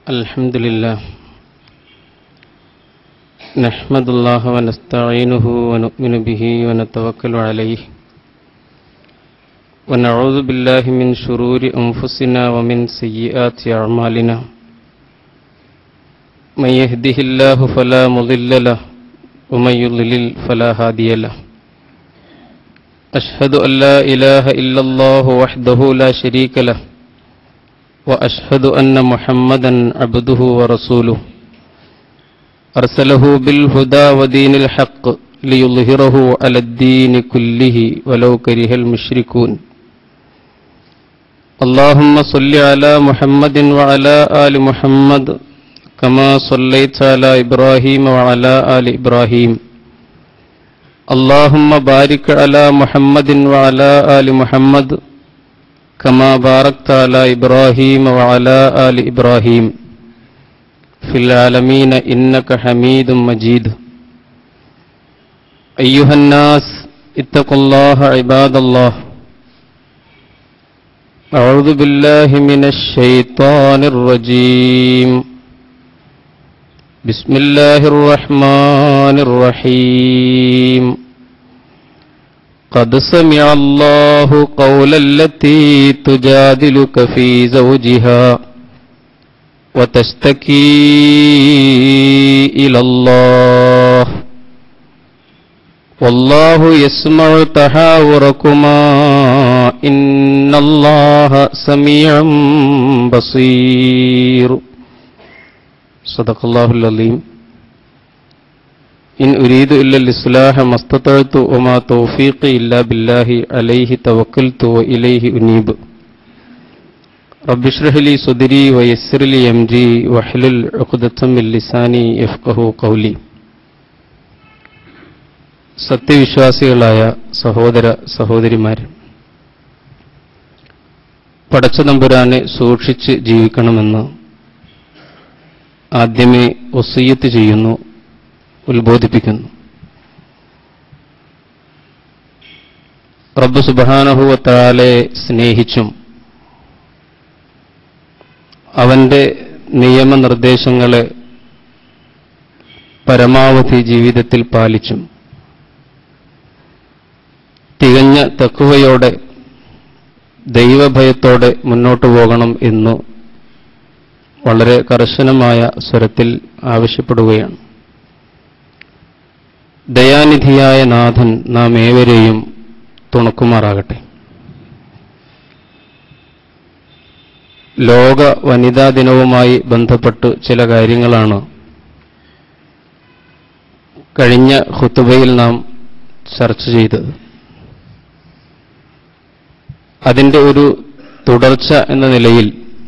الحمد لله نحمد الله ونستعينه ونؤمن به ونتوكل عليه ونعوذ بالله من شرور أنفسنا ومن سيئات أعمالنا من يهده الله فلا مضل له ومن يضلل فلا هادي له أشهد أن لا إله إلا الله وحده لا شريك له وأشهد أن محمدا عبده ورسوله أرسله بالهدى ودين الحق ليظهره على الدين كله ولو كره المشركون اللهم صل على محمد وعلى آل محمد كما صليت على إبراهيم وعلى آل إبراهيم اللهم بارك على محمد وعلى آل محمد كما باركت على إبراهيم وعلى آل إبراهيم في العالمين إنك حميد مجيد أيها الناس اتقوا الله عباد الله أعوذ بالله من الشيطان الرجيم بسم الله الرحمن الرحيم قد سمع الله قول التي تجادلك في زوجها وتشتكي إلى الله والله يسمع تحاوركما إن الله سميع بصير صدق الله العظيم إن أريد إلا الإصلاح ما استطعت وما توفيقي إلا بالله عليه توكلت وإليه أنيب رب اشرح لي صدري ويسر لي أمري واحلل عقدة من لساني يفقهوا قولي സത്യവിശ്വാസികളായ സഹോദര സഹോദരിമാരെ, പടച്ചതമ്പുരാനെ സൂക്ഷിച്ച് ജീവിക്കണമെന്ന് ആദ്യമേ വസിയ്യത്ത് ചെയ്യുന്നു, ഉത്ബോധിപ്പിക്കുന്നു. റബ്ബ് സുബ്ഹാനഹു വ തആലയെ സ്നേഹിച്ചും അവന്റെ നിയമനിർദ്ദേശങ്ങളെ പരമാവധി ജീവിതത്തിൽ പാലിച്ചും തികഞ്ഞ തഖ്വയോടെ ദൈവഭയത്തോടെ മുന്നോട്ടു പോകണം എന്ന് വളരെ കർശനമായ സ്വരത്തിൽ ആവശ്യപ്പെടുകയാണ്. ദയാനിധിയായ നാഥൻ നാം ഏവരെയും തുണക്കുമാറാകട്ടെ. ലോക വനിതാ ദിനവുമായി ബന്ധപ്പെട്ട് ചില കാര്യങ്ങളാണ് കഴിഞ്ഞ ഖുതുബയിൽ നാം ചർച്ച ചെയ്തത്. അതിൻ്റെ ഒരു തുടർച്ച എന്ന നിലയിൽ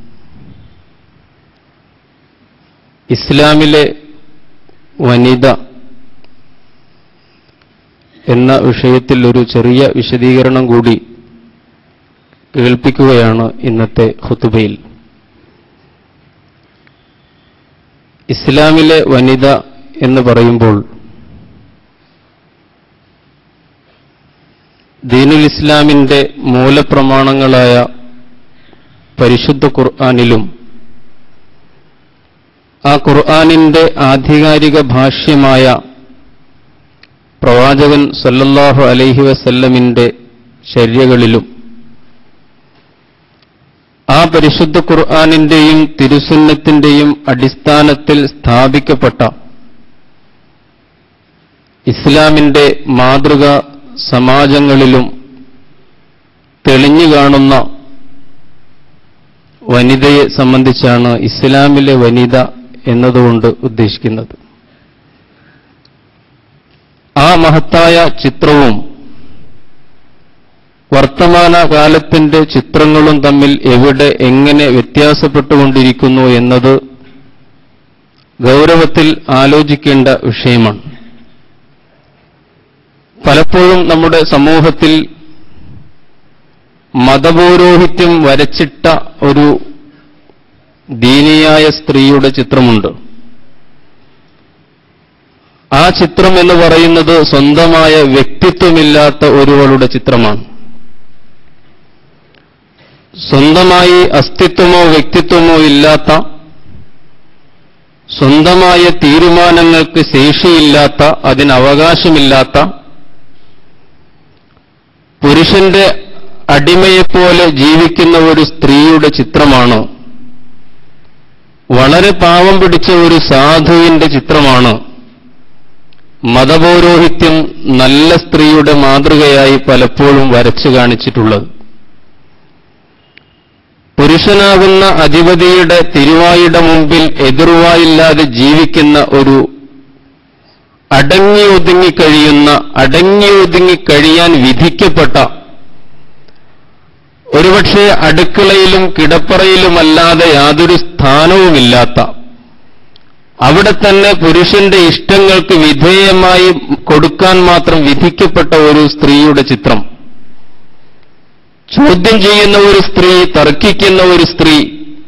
ഇസ്ലാമിലെ വനിത എന്ന വിഷയത്തിൽ ഒരു ചെറിയ വിശദീകരണം കൂടി കേൾപ്പിക്കുകയാണ് ഇന്നത്തെ ഖുതുബയിൽ. ഇസ്ലാമിലെ വനിത എന്ന് പറയുമ്പോൾ ദീനുൽ ഇസ്ലാമിന്റെ മൂലപ്രമാണങ്ങളായ പരിശുദ്ധ ഖുർആനിലും ആ ഖുർആനിന്റെ ആധികാരിക ഭാഷ്യമായ പ്രവാചകൻ സല്ലല്ലാഹു അലൈഹി വസല്ലമിന്റെ ചര്യകളിലും ആ പരിശുദ്ധ ഖുർആനിന്റെയും തിരുസുന്നത്തിന്റെയും അടിസ്ഥാനത്തിൽ സ്ഥാപിക്കപ്പെട്ട ഇസ്ലാമിന്റെ മാതൃക സമാജങ്ങളിലും തെളിഞ്ഞു കാണുന്ന വനിതയെ സംബന്ധിച്ചാണ് ഇസ്ലാമിലെ വനിത എന്നതുകൊണ്ട് ഉദ്ദേശിക്കുന്നത്. ആ മഹത്തായ ചിത്രവും വർത്തമാനകാലത്തിന്റെ ചിത്രങ്ങളും തമ്മിൽ എവിടെ എങ്ങനെ വ്യത്യാസപ്പെട്ടുകൊണ്ടിരിക്കുന്നു എന്നത് ഗൗരവത്തിൽ ആലോചിക്കേണ്ട വിഷയമാണ്. പലപ്പോഴും നമ്മുടെ സമൂഹത്തിൽ മതപൗരോഹിത്യം വരച്ചിട്ട ഒരു ദീനിയായ സ്ത്രീയുടെ ചിത്രമുണ്ട്. ആ ചിത്രം എന്ന് പറയുന്നത് സ്വന്തമായ വ്യക്തിത്വമില്ലാത്ത ഒരുവളുടെ ചിത്രമാണ്. സ്വന്തമായി അസ്തിത്വമോ വ്യക്തിത്വമോ ഇല്ലാത്ത സ്വന്തമായ തീരുമാനങ്ങൾക്ക് ശേഷിയില്ലാത്ത, അതിനവകാശമില്ലാത്ത, പുരുഷന്റെ അടിമയെപ്പോലെ ജീവിക്കുന്ന ഒരു സ്ത്രീയുടെ ചിത്രമാണ്, വളരെ പാവം പിടിച്ച ഒരു സാധുവിന്റെ ചിത്രമാണ് മതപൗരോഹിത്യം നല്ല സ്ത്രീയുടെ മാതൃകയായി പലപ്പോഴും വരച്ചു കാണിച്ചിട്ടുള്ളത്. പുരുഷനാകുന്ന അധിപതിയുടെ തിരുവായുടെ മുമ്പിൽ എതിർവായില്ലാതെ ജീവിക്കുന്ന ഒരു അടങ്ങിയൊതുങ്ങിക്കഴിയാൻ വിധിക്കപ്പെട്ട, ഒരുപക്ഷെ അടുക്കളയിലും കിടപ്പറയിലുമല്ലാതെ യാതൊരു സ്ഥാനവുമില്ലാത്ത, അവിടെ തന്നെ പുരുഷന്റെ ഇഷ്ടങ്ങൾക്ക് വിധേയമായി കൊടുക്കാൻ മാത്രം വിധിക്കപ്പെട്ട ഒരു സ്ത്രീയുടെ ചിത്രം, ചോദ്യം ചെയ്യുന്ന ഒരു സ്ത്രീ, തർക്കിക്കുന്ന ഒരു സ്ത്രീ,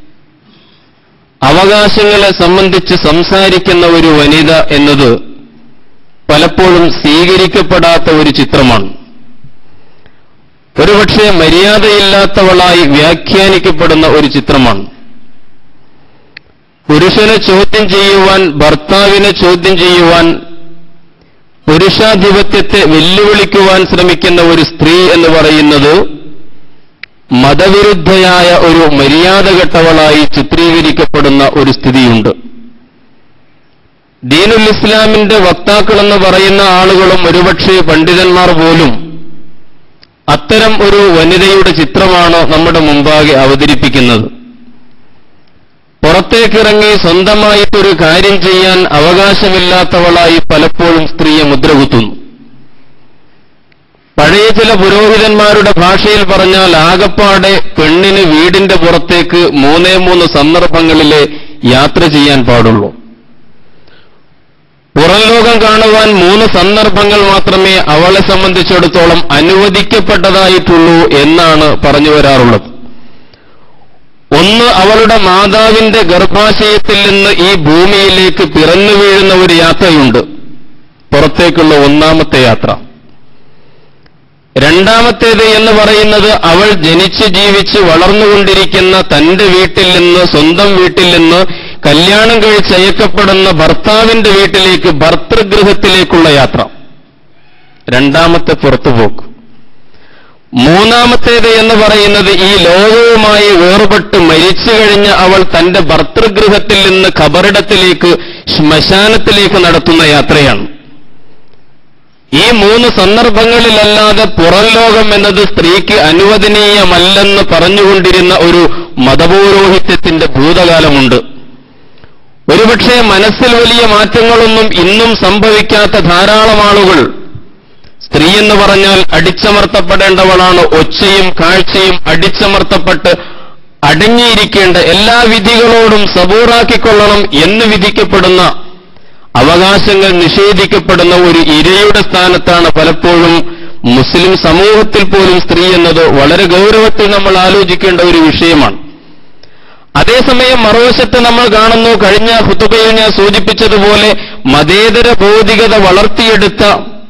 അവകാശങ്ങളെ സംബന്ധിച്ച് സംസാരിക്കുന്ന ഒരു വനിത എന്നത് പലപ്പോഴും സ്വീകരിക്കപ്പെടാത്ത ഒരു ചിത്രമാണ്. ഒരുപക്ഷെ മര്യാദയില്ലാത്തവളായി വ്യാഖ്യാനിക്കപ്പെടുന്ന ഒരു ചിത്രമാണ്. പുരുഷനെ ചോദ്യം ചെയ്യുവാൻ, ഭർത്താവിനെ ചോദ്യം ചെയ്യുവാൻ, പുരുഷാധിപത്യത്തെ വെല്ലുവിളിക്കുവാൻ ശ്രമിക്കുന്ന ഒരു സ്ത്രീ എന്ന് പറയുന്നത് മതവിരുദ്ധയായ ഒരു മര്യാദകെട്ടവളായി ചിത്രീകരിക്കപ്പെടുന്ന ഒരു സ്ഥിതിയുണ്ട്. ദീനുൽ ഇസ്ലാമിന്റെ വക്താക്കളെന്ന് പറയുന്ന ആളുകളും ഒരുപക്ഷെ പണ്ഡിതന്മാർ പോലും അത്തരം ഒരു വനിതയുടെ ചിത്രമാണ് നമ്മുടെ മുമ്പാകെ അവതരിപ്പിക്കുന്നത്. പുറത്തേക്കിറങ്ങി സ്വന്തമായിട്ടൊരു കാര്യം ചെയ്യാൻ അവകാശമില്ലാത്തവളായി പലപ്പോഴും സ്ത്രീയെ മുദ്രകുത്തുന്നു. പഴയ ചില പുരോഹിതന്മാരുടെ ഭാഷയിൽ പറഞ്ഞാൽ ആകപ്പാടെ പെണ്ണിന് വീടിന്റെ പുറത്തേക്ക് 3 സന്ദർഭങ്ങളിലെ യാത്ര ചെയ്യാൻ പാടുള്ളൂ. പുറം ലോകം കാണുവാൻ 3 സന്ദർഭങ്ങൾ മാത്രമേ അവളെ സംബന്ധിച്ചിടത്തോളം അനുവദിക്കപ്പെട്ടതായിട്ടുള്ളൂ എന്നാണ് പറഞ്ഞു വരാറുള്ളത്. ഒന്ന്, അവളുടെ മാതാവിന്റെ ഗർഭാശയത്തിൽ നിന്ന് ഈ ഭൂമിയിലേക്ക് പിറന്നു വീഴുന്ന ഒരു യാത്രയുണ്ട്, പുറത്തേക്കുള്ള 1ാമത്തെ യാത്ര. രണ്ടാമത്തേത് എന്ന് പറയുന്നത് അവൾ ജനിച്ച് ജീവിച്ച് വളർന്നുകൊണ്ടിരിക്കുന്ന തന്റെ വീട്ടിൽ നിന്ന്, സ്വന്തം വീട്ടിൽ നിന്ന് കല്യാണം കഴിച്ചയക്കപ്പെടുന്ന ഭർത്താവിന്റെ വീട്ടിലേക്ക്, ഭർതൃഗൃഹത്തിലേക്കുള്ള യാത്ര, 2ാമത്തെ പുറത്തുപോക്ക്. 3ാമത്തേത് എന്ന് പറയുന്നത് ഈ ലോകവുമായി വേർപെട്ട് മരിച്ചു കഴിഞ്ഞ അവൾ തന്റെ ഭർതൃഗൃഹത്തിൽ നിന്ന് ഖബറിടത്തിലേക്ക്, ശ്മശാനത്തിലേക്ക് നടത്തുന്ന യാത്രയാണ്. ഈ 3 സന്ദർഭങ്ങളിലല്ലാതെ പുറം ലോകം എന്നത് സ്ത്രീക്ക് അനുവദനീയമല്ലെന്ന് പറഞ്ഞുകൊണ്ടിരുന്ന ഒരു മതപൗരോഹിത്യത്തിന്റെ ഭൂതകാലമുണ്ട്. ഒരുപക്ഷെ മനസ്സിൽ വലിയ മാറ്റങ്ങളൊന്നും ഇന്നും സംഭവിക്കാത്ത ധാരാളം ആളുകൾ, സ്ത്രീ എന്ന് പറഞ്ഞാൽ അടിച്ചമർത്തപ്പെടേണ്ടവളാണ്, ഒച്ചയും കാഴ്ചയും അടിച്ചമർത്തപ്പെട്ട് അടങ്ങിയിരിക്കേണ്ട, എല്ലാ വിധികളോടും സബൂറാക്കിക്കൊള്ളണം എന്ന് വിധിക്കപ്പെടുന്ന, അവകാശങ്ങൾ നിഷേധിക്കപ്പെടുന്ന ഒരു ഇരയുടെ സ്ഥാനത്താണ് പലപ്പോഴും മുസ്ലിം സമൂഹത്തിൽ പോലും സ്ത്രീ എന്നത് വളരെ ഗൗരവത്തിൽ നമ്മൾ ആലോചിക്കേണ്ട ഒരു വിഷയമാണ്. അതേസമയം മറുവശത്ത് നമ്മൾ കാണുന്നു, കഴിഞ്ഞ ഖുതുബയിൽ ഞാൻ സൂചിപ്പിച്ചതുപോലെ മതേതര ഭൗതികത വളർത്തിയെടുത്ത,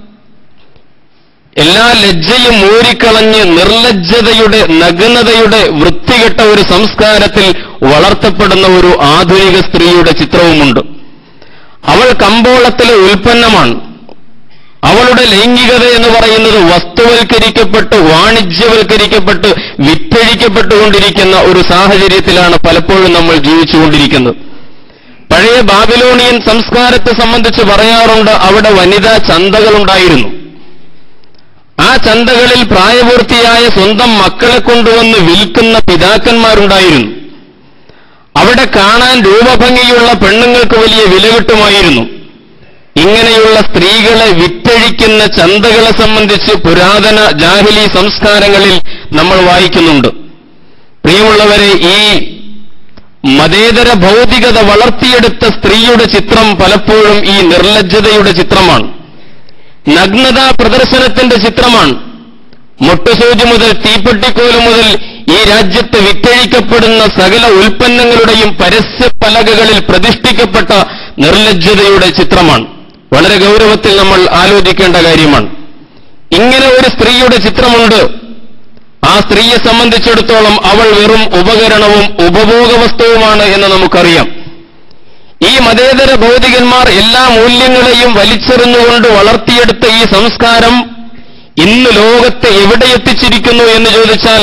എല്ലാ ലജ്ജയും ഊരിക്കളഞ്ഞ് നിർലജ്ജതയുടെ, നഗ്നതയുടെ വൃത്തികെട്ട ഒരു സംസ്കാരത്തിൽ വളർത്തപ്പെടുന്ന ഒരു ആധുനിക സ്ത്രീയുടെ ചിത്രവുമുണ്ട്. അവൾ കമ്പോളത്തിലെ ഉൽപ്പന്നമാണ്. അവളുടെ ലൈംഗികത എന്ന് പറയുന്നത് വസ്തുവൽക്കരിക്കപ്പെട്ട്, വാണിജ്യവൽക്കരിക്കപ്പെട്ട്, വിറ്റഴിക്കപ്പെട്ടുകൊണ്ടിരിക്കുന്ന ഒരു സാഹചര്യത്തിലാണ് പലപ്പോഴും നമ്മൾ ജീവിച്ചുകൊണ്ടിരിക്കുന്നത്. പഴയ ബാബിലോണിയൻ സംസ്കാരത്തെ സംബന്ധിച്ച് പറയാറുണ്ട്, അവിടെ വനിതാ ചന്തകളുണ്ടായിരുന്നു. ആ ചന്തകളിൽ പ്രായപൂർത്തിയായ സ്വന്തം മക്കളെ കൊണ്ടുവന്ന് വിൽക്കുന്ന പിതാക്കന്മാരുണ്ടായിരുന്നു. അവിടെ കാണാൻ രൂപഭംഗിയുള്ള പെണ്ണുങ്ങൾക്ക് വലിയ വില കിട്ടുമായിരുന്നു. ഇങ്ങനെയുള്ള സ്ത്രീകളെ വിറ്റഴിക്കുന്ന ചന്തകളെ സംബന്ധിച്ച് പുരാതന ജാഹിലി സംസ്കാരങ്ങളിൽ നമ്മൾ വായിക്കുന്നുണ്ട്. പ്രിയമുള്ളവരെ, ഈ മതേതര ഭൗതികത വളർത്തിയെടുത്ത സ്ത്രീയുടെ ചിത്രം പലപ്പോഴും ഈ നിർലജ്ജതയുടെ ചിത്രമാണ്, നഗ്നതാ പ്രദർശനത്തിന്റെ ചിത്രമാണ്. മുട്ടുസൂചി മുതൽ തീപ്പെട്ടിക്കോല് മുതൽ ഈ രാജ്യത്ത് വിറ്റഴിക്കപ്പെടുന്ന സകല ഉൽപ്പന്നങ്ങളുടെയും പരസ്യപ്പലകകളിൽ പ്രതിഷ്ഠിക്കപ്പെട്ട നിർലജ്ജതയുടെ ചിത്രമാണ്. വളരെ ഗൗരവത്തിൽ നമ്മൾ ആലോചിക്കേണ്ട കാര്യമാണ്. ഇങ്ങനെ ഒരു സ്ത്രീയുടെ ചിത്രമുണ്ട്. ആ സ്ത്രീയെ സംബന്ധിച്ചിടത്തോളം അവൾ വെറും ഉപകരണവും ഉപഭോഗ വസ്തുവുമാണ് എന്ന് നമുക്കറിയാം. ഈ മതേതര ഭൗതികന്മാർ എല്ലാ മൂല്യങ്ങളെയും വലിച്ചെറിഞ്ഞുകൊണ്ട് വളർത്തിയെടുത്ത ഈ സംസ്കാരം ഇന്ന് ലോകത്തെ എവിടെ എത്തിച്ചിരിക്കുന്നു എന്ന് ചോദിച്ചാൽ,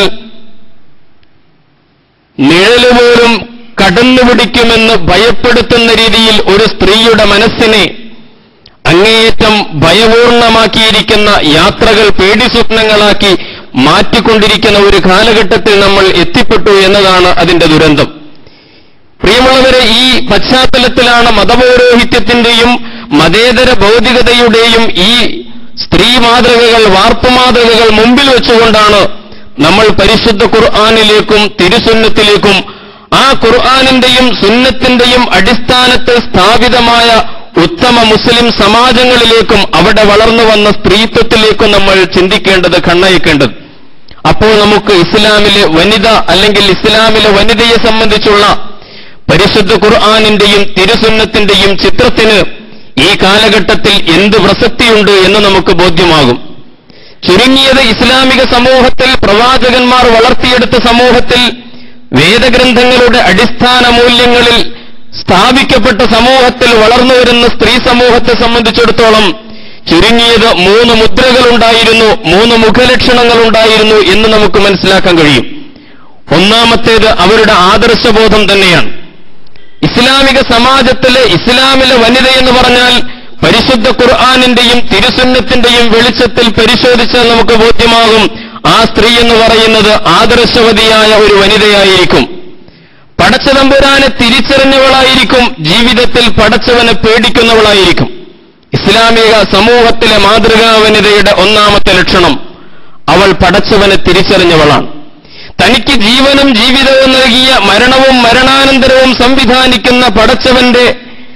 നിഴലുപോലും കടന്നുപിടിക്കുമെന്ന് ഭയപ്പെടുത്തുന്ന രീതിയിൽ ഒരു സ്ത്രീയുടെ മനസ്സിനെ അങ്ങേയറ്റം ഭയപൂർണമാക്കിയിരിക്കുന്ന യാത്രകൾ പേടിസ്വപ്നങ്ങളാക്കി മാറ്റിക്കൊണ്ടിരിക്കുന്ന ഒരു കാലഘട്ടത്തിൽ നമ്മൾ എത്തിപ്പെട്ടു എന്നതാണ് അതിന്റെ ദുരന്തം. പ്രിയമുള്ളവരെ, ഈ പശ്ചാത്തലത്തിലാണ് മതപൗരോഹിത്യത്തിന്റെയും മതേതര ഭൗതികതയുടെയും ഈ സ്ത്രീ മാതൃകകൾ, വാർപ്പ് മാതൃകകൾ മുമ്പിൽ വെച്ചുകൊണ്ടാണ് നമ്മൾ പരിശുദ്ധ ഖുർആനിലേക്കും തിരുസുന്നത്തിലേക്കും ആ ഖുർആനിന്റെയും സുന്നത്തിന്റെയും അടിസ്ഥാനത്തിൽ സ്ഥാപിതമായ ഉത്തമ മുസ്ലിം സമാജങ്ങളിലേക്കും അവിടെ വളർന്നു വന്ന സ്ത്രീത്വത്തിലേക്കും നമ്മൾ ചിന്തിക്കേണ്ടത്, കണ്ണയക്കേണ്ടത്. അപ്പോൾ നമുക്ക് ഇസ്ലാമിലെ വനിത അല്ലെങ്കിൽ ഇസ്ലാമിലെ വനിതയെ സംബന്ധിച്ചുള്ള പരിശുദ്ധ ഖുർആനിന്റെയും തിരുസുന്നത്തിന്റെയും ചിത്രത്തിന് ഈ കാലഘട്ടത്തിൽ എന്ത് പ്രസക്തിയുണ്ട് എന്ന് നമുക്ക് ബോധ്യമാകും. ചുരുങ്ങിയത് ഇസ്ലാമിക സമൂഹത്തിൽ, പ്രവാചകന്മാർ വളർത്തിയെടുത്ത സമൂഹത്തിൽ, വേദഗ്രന്ഥങ്ങളുടെ അടിസ്ഥാന മൂല്യങ്ങളിൽ സ്ഥാപിക്കപ്പെട്ട സമൂഹത്തിൽ വളർന്നുവരുന്ന സ്ത്രീ സമൂഹത്തെ സംബന്ധിച്ചിടത്തോളം ചുരുങ്ങിയത് 3 മുദ്രകളുണ്ടായിരുന്നു, 3 മുഖലക്ഷണങ്ങളുണ്ടായിരുന്നു എന്ന് നമുക്ക് മനസ്സിലാക്കാൻ കഴിയും. ഒന്നാമത്തേത് അവരുടെ ആദർശബോധം തന്നെയാണ്. ഇസ്ലാമിക സമാജത്തിലെ ഇസ്ലാമിലെ വനിത എന്ന് പറഞ്ഞാൽ പരിശുദ്ധ ഖുർആനിന്റെയും തിരുസുന്നത്തിന്റെയും വെളിച്ചത്തിൽ പരിശോധിച്ചാൽ നമുക്ക് ബോധ്യമാകും, ആ സ്ത്രീ എന്ന് പറയുന്നത് ആദർശവതിയായ ഒരു വനിതയായിരിക്കും. പടച്ചതമ്പുരാനെ തിരിച്ചറിഞ്ഞവളായിരിക്കും, ജീവിതത്തിൽ പടച്ചവനെ പേടിക്കുന്നവളായിരിക്കും. ഇസ്ലാമിക സമൂഹത്തിലെ മാതൃകാ വനിതയുടെ ഒന്നാമത്തെ ലക്ഷണം, അവൾ പടച്ചവനെ തിരിച്ചറിഞ്ഞവളാണ്. തനിക്ക് ജീവനും ജീവിതവും നൽകിയ, മരണവും മരണാനന്തരവും സംവിധാനിക്കുന്ന പടച്ചവന്റെ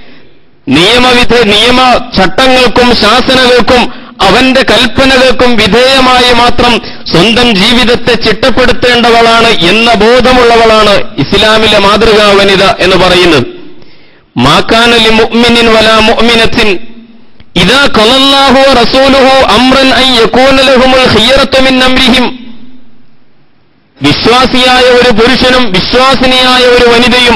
നിയമ ചട്ടങ്ങൾക്കും ശാസനകൾക്കും അവന്റെ കൽപ്പനകൾക്കും വിധേയമായി മാത്രം സ്വന്തം ജീവിതത്തെ ചിട്ടപ്പെടുത്തേണ്ടവളാണ് എന്ന ബോധമുള്ളവളാണ് ഇസ്ലാമിലെ മാതൃകാ വനിത എന്ന് പറയുന്നത്. മാകാന ലിമുഅ്മിനിൻ വലാ മുഅ്മിനത്തിൻ ഇദാ ഖലല്ലാഹു വറസൂലുഹു അംറൻ അൻ യകൂന ലഹുമുൽ ഖിയറത്തു മിൻ അംരിഹിം. വിശ്വാസിയായ ഒരു പുരുഷനും വിശ്വാസിനിയായ ഒരു വനിതയും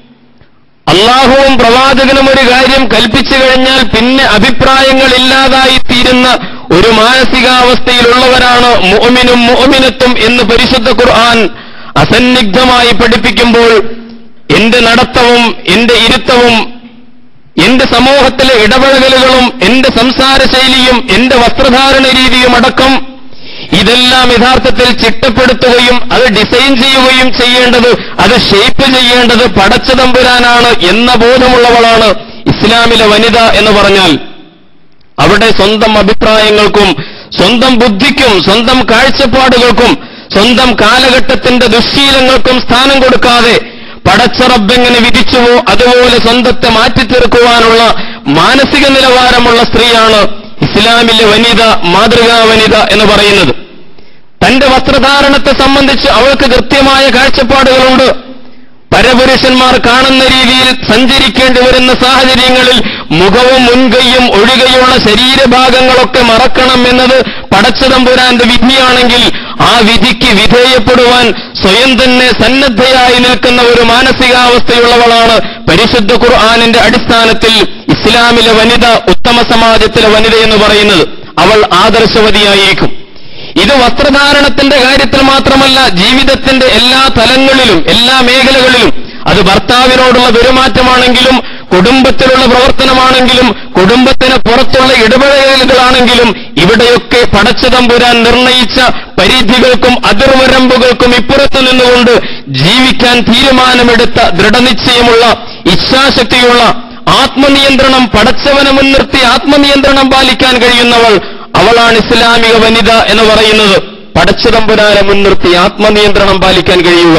അള്ളാഹുവും പ്രവാചകനും ഒരു കാര്യം കൽപ്പിച്ചു കഴിഞ്ഞാൽ പിന്നെ അഭിപ്രായങ്ങളില്ലാതായി തീരുന്ന ഒരു മാനസികാവസ്ഥയിലുള്ളവരാണ് മുഅ്മിനും മുഅ്മിനത്തും എന്ന് പരിശുദ്ധ ഖുർആൻ അസന്നിഗ്ധമായി പഠിപ്പിക്കുമ്പോൾ, എന്റെ നടത്തവും എന്റെ ഇരുത്തവും എന്റെ സമൂഹത്തിലെ ഇടപഴകലുകളും എന്റെ സംസാര ശൈലിയും എന്റെ വസ്ത്രധാരണ രീതിയും അടക്കം ഇതെല്ലാം യഥാർത്ഥത്തിൽ ചിട്ടപ്പെടുത്തുകയും അത് ഡിസൈൻ ചെയ്യുകയും ചെയ്യേണ്ടത്, അത് ഷേപ്പ് ചെയ്യേണ്ടത് പടച്ചതമ്പുരാനാണ് എന്ന ബോധമുള്ളവളാണ് ഇസ്ലാമിലെ വനിത എന്ന് പറഞ്ഞാൽ. അവിടെ സ്വന്തം അഭിപ്രായങ്ങൾക്കും സ്വന്തം ബുദ്ധിക്കും സ്വന്തം കാഴ്ചപ്പാടുകൾക്കും സ്വന്തം കാലഘട്ടത്തിന്റെ ദുശ്ശീലങ്ങൾക്കും സ്ഥാനം കൊടുക്കാതെ പടച്ച റബ്ബെങ്ങനെ വിധിച്ചുവോ അതുപോലെ സ്വന്തത്തെ മാറ്റിത്തീർക്കുവാനുള്ള മാനസിക നിലവാരമുള്ള സ്ത്രീയാണ് ഇസ്ലാമിലെ വനിത, മാതൃകാ വനിത എന്ന് പറയുന്നത്. തന്റെ വസ്ത്രധാരണത്തെ സംബന്ധിച്ച് അവൾക്ക് കൃത്യമായ കാഴ്ചപ്പാടുകളുണ്ട്. പരപുരുഷന്മാർ കാണുന്ന രീതിയിൽ സഞ്ചരിക്കേണ്ടി വരുന്ന സാഹചര്യങ്ങളിൽ മുഖവും മുൻകൈയും ഒഴികെയുള്ള ശരീരഭാഗങ്ങളൊക്കെ മറക്കണം എന്നത് പടച്ചതമ്പുരാന്റെ വിധിയാണെങ്കിൽ ആ വിധിക്ക് വിധേയപ്പെടുവാൻ സ്വയം തന്നെ സന്നദ്ധയായി നിൽക്കുന്ന ഒരു മാനസികാവസ്ഥയുള്ളവളാണ് പരിശുദ്ധ ഖുർആനിന്റെ അടിസ്ഥാനത്തിൽ ഇസ്ലാമിലെ വനിത, ഉത്തമ സമാജത്തിലെ വനിത എന്ന് പറയുന്നത്. അവൾ ആദർശവതിയായിരിക്കും. ഇത് വസ്ത്രധാരണത്തിന്റെ കാര്യത്തിൽ മാത്രമല്ല, ജീവിതത്തിന്റെ എല്ലാ തലങ്ങളിലും എല്ലാ മേഖലകളിലും, അത് ഭർത്താവിനോടുള്ള പെരുമാറ്റമാണെങ്കിലും കുടുംബത്തിലുള്ള പ്രവർത്തനമാണെങ്കിലും കുടുംബത്തിന് പുറത്തുള്ള ഇടപെടലുകളാണെങ്കിലും ഇവിടെയൊക്കെ പടച്ചതമ്പുരാൻ നിർണയിച്ച പരിധികൾക്കും അതിർവരമ്പുകൾക്കും ഇപ്പുറത്തു നിന്നുകൊണ്ട് ജീവിക്കാൻ തീരുമാനമെടുത്ത ദൃഢനിശ്ചയമുള്ള ഇച്ഛാശക്തിയുള്ള ആത്മനിയന്ത്രണം, പടച്ചവനെ മുൻനിർത്തി ആത്മനിയന്ത്രണം പാലിക്കാൻ കഴിയുന്നവൾ, അവളാണ് ഇസ്ലാമിക വനിത എന്ന് പറയുന്നത്. പടച്ചതമ്പുരാനെ മുൻനിർത്തി ആത്മനിയന്ത്രണം പാലിക്കാൻ കഴിയുക.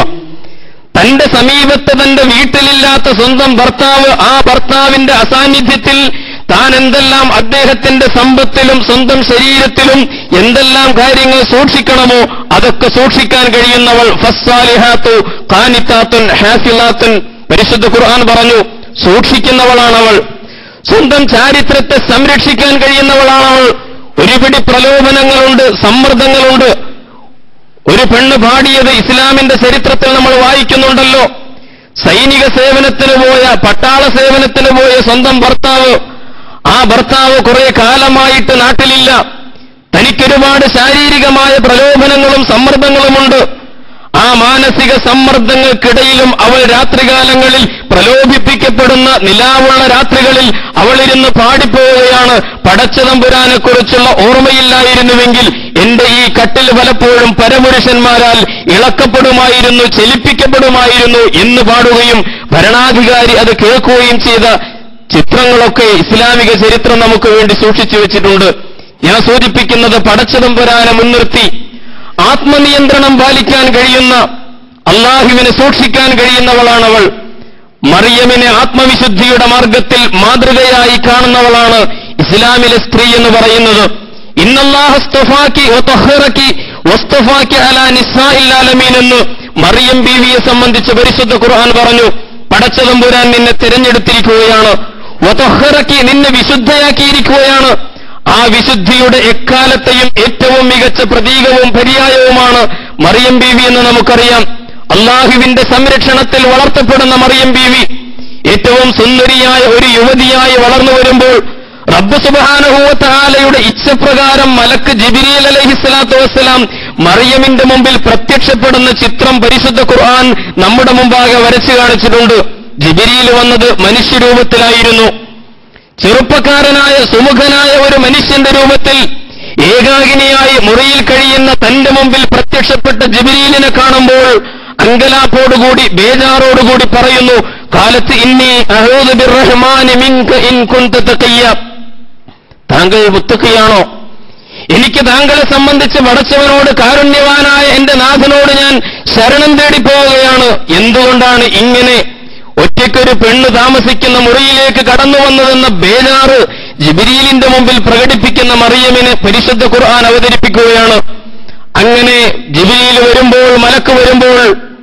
തന്റെ സമീപത്ത് തന്റെ വീട്ടിലില്ലാത്ത സ്വന്തം ഭർത്താവ്, ആ ഭർത്താവിന്റെ അസാന്നിധ്യത്തിൽ താൻ എന്തെല്ലാം അദ്ദേഹത്തിന്റെ സമ്പത്തിലും സ്വന്തം ശരീരത്തിലും എന്തെല്ലാം കാര്യങ്ങൾ സൂക്ഷിക്കണമോ അതൊക്കെ സൂക്ഷിക്കാൻ കഴിയുന്നവൾ. ഫസ്സാലിഹാത്തു ഖാനിതാത്തുൻ ഹാഫിളാത്തുൻ, പരിശുദ്ധ ഖുർആൻ പറഞ്ഞു, സൂക്ഷിക്കുന്നവളാണവൾ. സ്വന്തം ചാരിത്രത്തെ സംരക്ഷിക്കാൻ കഴിയുന്നവളാണവൾ. ഒരുപിടി പ്രലോഭനങ്ങളുണ്ട്, സമ്മർദ്ദങ്ങളുണ്ട്. ഒരു പെണ്ണ് പാടിയത് ഇസ്ലാമിന്റെ ചരിത്രത്തിൽ നമ്മൾ വായിക്കുന്നുണ്ടല്ലോ. സൈനിക സേവനത്തിന് പോയ പട്ടാള സേവനത്തിന് പോയ സ്വന്തം ഭർത്താവ്, ആ ഭർത്താവ് കുറെ കാലമായിട്ട് നാട്ടിലില്ല. തനിക്കൊരുപാട് ശാരീരികമായ പ്രലോഭനങ്ങളും സമ്മർദ്ദങ്ങളുമുണ്ട്. ആ മാനസിക സമ്മർദ്ദങ്ങൾക്കിടയിലും അവൾ രാത്രികാലങ്ങളിൽ പ്രലോഭിപ്പിക്കപ്പെടുന്ന നിലാവുള്ള രാത്രികളിൽ അവളിരുന്ന് പാടിപ്പോവുകയാണ്, പടച്ചതമ്പുരാനെക്കുറിച്ചുള്ള ഓർമ്മയില്ലായിരുന്നുവെങ്കിൽ എന്റെ ഈ കട്ടിൽ പലപ്പോഴും പരപുരുഷന്മാരാൽ ഇളക്കപ്പെടുമായിരുന്നു, ചലിപ്പിക്കപ്പെടുമായിരുന്നു എന്ന് പാടുകയും ഭരണാധികാരി അത് കേൾക്കുകയും ചെയ്ത ചിത്രങ്ങളൊക്കെ ഇസ്ലാമിക ചരിത്രം നമുക്ക് വേണ്ടി സൂക്ഷിച്ചു വെച്ചിട്ടുണ്ട്. ഞാൻ സൂചിപ്പിക്കുന്നത് പടച്ചതമ്പുരാനെ മുൻനിർത്തി ആത്മനിയന്ത്രണം പാലിക്കാൻ കഴിയുന്ന, അള്ളാഹുവിനെ സൂക്ഷിക്കാൻ കഴിയുന്നവളാണവൾ. മറിയമിനെ ആത്മവിശുദ്ധിയുടെ മാർഗത്തിൽ മാതൃകയായി കാണുന്നവളാണ് ഇസ്ലാമിലെ സ്ത്രീ എന്ന് പറയുന്നത്. ഇന്നല്ലാഹ സ്തഫാക്കി വതഹറക്കി വസ്തഫാക്കി അലാ നിസാഇൽ ആലമീൻ എന്ന് മറിയം ബീവിയെ സംബന്ധിച്ച് പരിശുദ്ധ ഖുർആൻ പറഞ്ഞു. പടച്ചതമ്പുരാൻ നിന്നെ തിരഞ്ഞെടുത്തിരിക്കുകയാണ്, വതഹറക്കി നിന്നെ വിശുദ്ധയാക്കിയിരിക്കുകയാണ്. ആ വിശുദ്ധിയുടെ എക്കാലത്തെയും ഏറ്റവും മികച്ച പ്രതീകവും പര്യായവുമാണ് മറിയം ബീവി എന്ന് നമുക്കറിയാം. അള്ളാഹുവിന്റെ സംരക്ഷണത്തിൽ വളർത്തപ്പെടുന്ന മറിയം ബീവി ഏറ്റവും സുന്ദരിയായ ഒരു യുവതിയായി വളർന്നു വരുമ്പോൾ റബ്ബ് സുബ്ഹാനഹു വ തആലയുടെ ഇച്ഛപ്രകാരം മലക്ക് ജിബ്രീൽ അലൈഹിസ്സലാത്തു വസ്സലാം മറിയമിന്റെ മുമ്പിൽ പ്രത്യക്ഷപ്പെടുന്ന ചിത്രം പരിശുദ്ധ ഖുർആൻ നമ്മുടെ മുമ്പാകെ വരച്ചു കാണിച്ചിട്ടുണ്ട്. ജിബ്രീൽ വന്നത് മനുഷ്യരൂപത്തിലായിരുന്നു. ചെറുപ്പക്കാരനായ സുമുഖനായ ഒരു മനുഷ്യന്റെ രൂപത്തിൽ ഏകാകിനിയായി മുറിയിൽ കഴിയുന്ന തന്റെ മുമ്പിൽ പ്രത്യക്ഷപ്പെട്ട ജിബ്രീലിനെ കാണുമ്പോൾ അങ്കലാപ്പോടുകൂടി ബേജാറോടുകൂടി പറയുന്നു, കാലത്ത് ഇന്നി അഊദു ബിർറഹ്മാനി മിൻക ഇൻ കുൻത തഖിയ്യ. താങ്കൾ മുത്തഖിയാണോ? എനിക്ക് താങ്കളെ സംബന്ധിച്ച് പടച്ചവനോട്, കാരുണ്യവാനായ എന്റെ നാഥനോട് ഞാൻ ശരണം തേടി പോവുകയാണ്. എന്തുകൊണ്ടാണ് ഇങ്ങനെ ഒറ്റയ്ക്കൊരു പെണ്ണ് താമസിക്കുന്ന മുറിയിലേക്ക് കടന്നു വന്നതെന്ന ബേജാറ് ജിബ്രീലിന്റെ മുമ്പിൽ പ്രകടിപ്പിക്കുന്ന മറിയമിനെ പരിശുദ്ധ ഖുർആൻ അവതരിപ്പിക്കുകയാണ്. അങ്ങനെ ജിബ്രീൽ വരുമ്പോൾ, മലക്ക് വരുമ്പോൾ,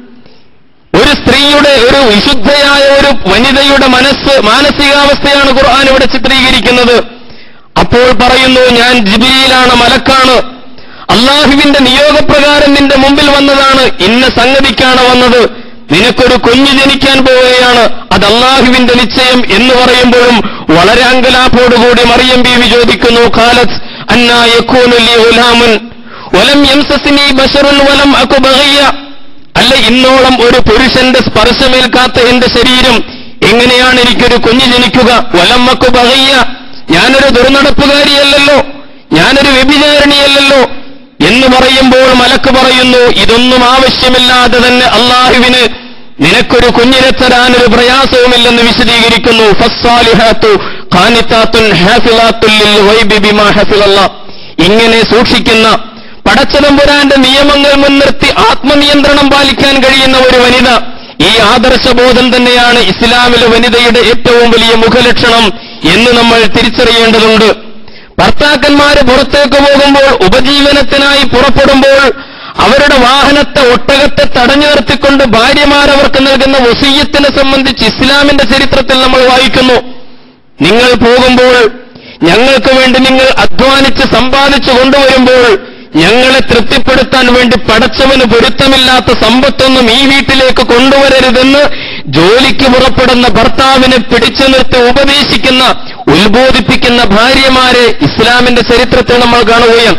ഒരു സ്ത്രീയുടെ, ഒരു വിശുദ്ധയായ ഒരു വനിതയുടെ മാനസികാവസ്ഥയാണ് ഖുർആൻ ഇവിടെ ചിത്രീകരിക്കുന്നത്. അപ്പോൾ പറയുന്നു, ഞാൻ ജിബ്രീലാണ്, മലക്കാണ്, അള്ളാഹുവിന്റെ നിയോഗപ്രകാരം നിന്റെ മുമ്പിൽ വന്നതാണ്, ഇന്ന സംഗതിക്കാണ് വന്നത്, നിനക്കൊരു കുഞ്ഞ് ജനിക്കാൻ പോവുകയാണ്, അത് അള്ളാഹുവിന്റെ നിശ്ചയം എന്ന് പറയുമ്പോഴും വളരെ അങ്കലാപ്പോടുകൂടി മറിയം ബീവി ചോദിക്കുന്നു, ഖാലത്ത് അന്നാ യകൂനു ലി ഗുലാമുൻ വലം യംസസ്നി ബശറുൻ വലം അകു ബഗിയ. അല്ല, ഇന്നോളം ഒരു പുരുഷന്റെ സ്പർശമേൽക്കാത്ത എന്റെ ശരീരം എങ്ങനെയാണ് എനിക്കൊരു കുഞ്ഞ് ജനിക്കുക? വലം അകു ബഗിയ, ഞാനൊരു ദുർനടപ്പുകാരിയല്ലല്ലോ, ഞാനൊരു വ്യഭിചാരിണിയല്ലല്ലോ എന്ന് പറയുമ്പോൾ മലക്ക് പറയുന്നു, ഇതൊന്നും ആവശ്യമില്ലാതെ തന്നെ അള്ളാഹുവിന് നിനക്കൊരു കുഞ്ഞിനെ തരാനൊരു പ്രയാസവുമില്ലെന്ന് വിശദീകരിക്കുന്നു. ഫസ്സാലിഹാത്തു ഖാനിതാത്തുൻ ഹാഫിളാത്തുൽ ലിൽ ഗൈബി ബിമാ ഹഫിളല്ലാഹ്. ഇങ്ങനെ സൂക്ഷിക്കുന്ന, പടച്ചതമ്പുരാന്റെ നിയമങ്ങൾ മുൻനിർത്തി ആത്മനിയന്ത്രണം പാലിക്കാൻ കഴിയുന്ന ഒരു വനിത, ഈ ആദർശബോധം തന്നെയാണ് ഇസ്ലാമിലെ വനിതയുടെ ഏറ്റവും വലിയ മുഖലക്ഷണം എന്ന് നമ്മൾ തിരിച്ചറിയേണ്ടതുണ്ട്. ഭർത്താക്കന്മാര് പുറത്തേക്ക് പോകുമ്പോൾ, ഉപജീവനത്തിനായി പുറപ്പെടുമ്പോൾ അവരുടെ വാഹനത്തെ, ഒട്ടകത്തെ തടഞ്ഞു നിർത്തിക്കൊണ്ട് ഭാര്യമാരവർക്ക് നൽകുന്ന വസിയ്യത്തിനെ സംബന്ധിച്ച് ഇസ്ലാമിന്റെ ചരിത്രത്തിൽ നമ്മൾ വായിക്കുന്നു. നിങ്ങൾ പോകുമ്പോൾ, ഞങ്ങൾക്ക് വേണ്ടി നിങ്ങൾ അധ്വാനിച്ച് സമ്പാദിച്ചു കൊണ്ടുവരുമ്പോൾ, ഞങ്ങളെ തൃപ്തിപ്പെടുത്താൻ വേണ്ടി പടച്ചവന് പൊരുത്തമില്ലാത്ത സമ്പത്തൊന്നും ഈ വീട്ടിലേക്ക് കൊണ്ടുവരരുതെന്ന് ജോലിക്ക് പുറപ്പെടുന്ന ഭർത്താവിനെ പിടിച്ചു നിർത്തി ഉപദേശിക്കുന്ന, ഉത്ബോധിപ്പിക്കുന്ന ഭാര്യമാരെ ഇസ്ലാമിന്റെ ചരിത്രത്തിൽ നമ്മൾ കാണുകയാണ്.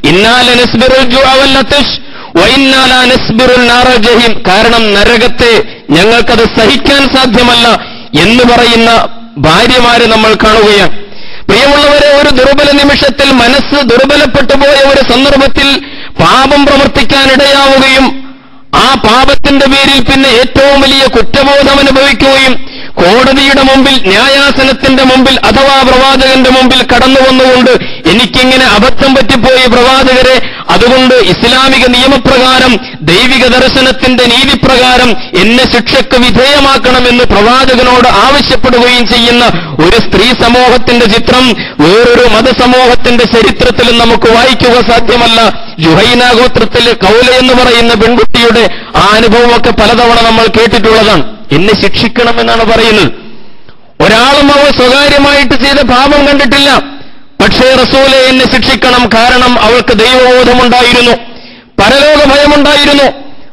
കാരണം നരകത്തെ ഞങ്ങൾക്കത് സഹിക്കാൻ സാധ്യമല്ല എന്ന് പറയുന്ന ഭാര്യമാരെ നമ്മൾ കാണുകയാണ്. പ്രിയമുള്ളവരെ, ഒരു ദുർബല നിമിഷത്തിൽ മനസ്സ് ദുർബലപ്പെട്ടു പോയ ഒരു സന്ദർഭത്തിൽ പാപം പ്രവർത്തിക്കാനിടയാവുകയും ആ പാപത്തിന്റെ പേരിൽ പിന്നെ ഏറ്റവും വലിയ കുറ്റബോധം അനുഭവിക്കുകയും കോടതിയുടെ മുമ്പിൽ, ന്യായാസനത്തിന്റെ മുമ്പിൽ അഥവാ പ്രവാചകന്റെ മുമ്പിൽ കടന്നു വന്നുകൊണ്ട് എനിക്കിങ്ങനെ അബദ്ധം പറ്റിപ്പോയി പ്രവാചകരെ, അതുകൊണ്ട് ഇസ്ലാമിക നിയമപ്രകാരം, ദൈവിക ദർശനത്തിന്റെ നീതിപ്രകാരം എന്നെ ശിക്ഷയ്ക്ക് വിധേയമാക്കണമെന്ന് പ്രവാചകനോട് ആവശ്യപ്പെടുകയും ചെയ്യുന്ന ഒരു സ്ത്രീ സമൂഹത്തിന്റെ ചിത്രം വേറൊരു മതസമൂഹത്തിന്റെ ചരിത്രത്തിലും നമുക്ക് വായിക്കുക സാധ്യമല്ല. ജുഹൈന ഗോത്രത്തിലെ കൗല എന്ന് പറയുന്ന പെൺകുട്ടിയുടെ ആ അനുഭവമൊക്കെ പലതവണ നമ്മൾ കേട്ടിട്ടുള്ളതാണ്. എന്നെ ശിക്ഷിക്കണമെന്നാണ് പറയുന്നത്. ഒരാളും അവൾ സ്വകാര്യമായിട്ട് ചെയ്ത പാപം കണ്ടിട്ടില്ല. പക്ഷേ റസൂലെ എന്നെ ശിക്ഷിക്കണം, കാരണം അവൾക്ക് ദൈവബോധമുണ്ടായിരുന്നു, പരലോക ഭയമുണ്ടായിരുന്നു.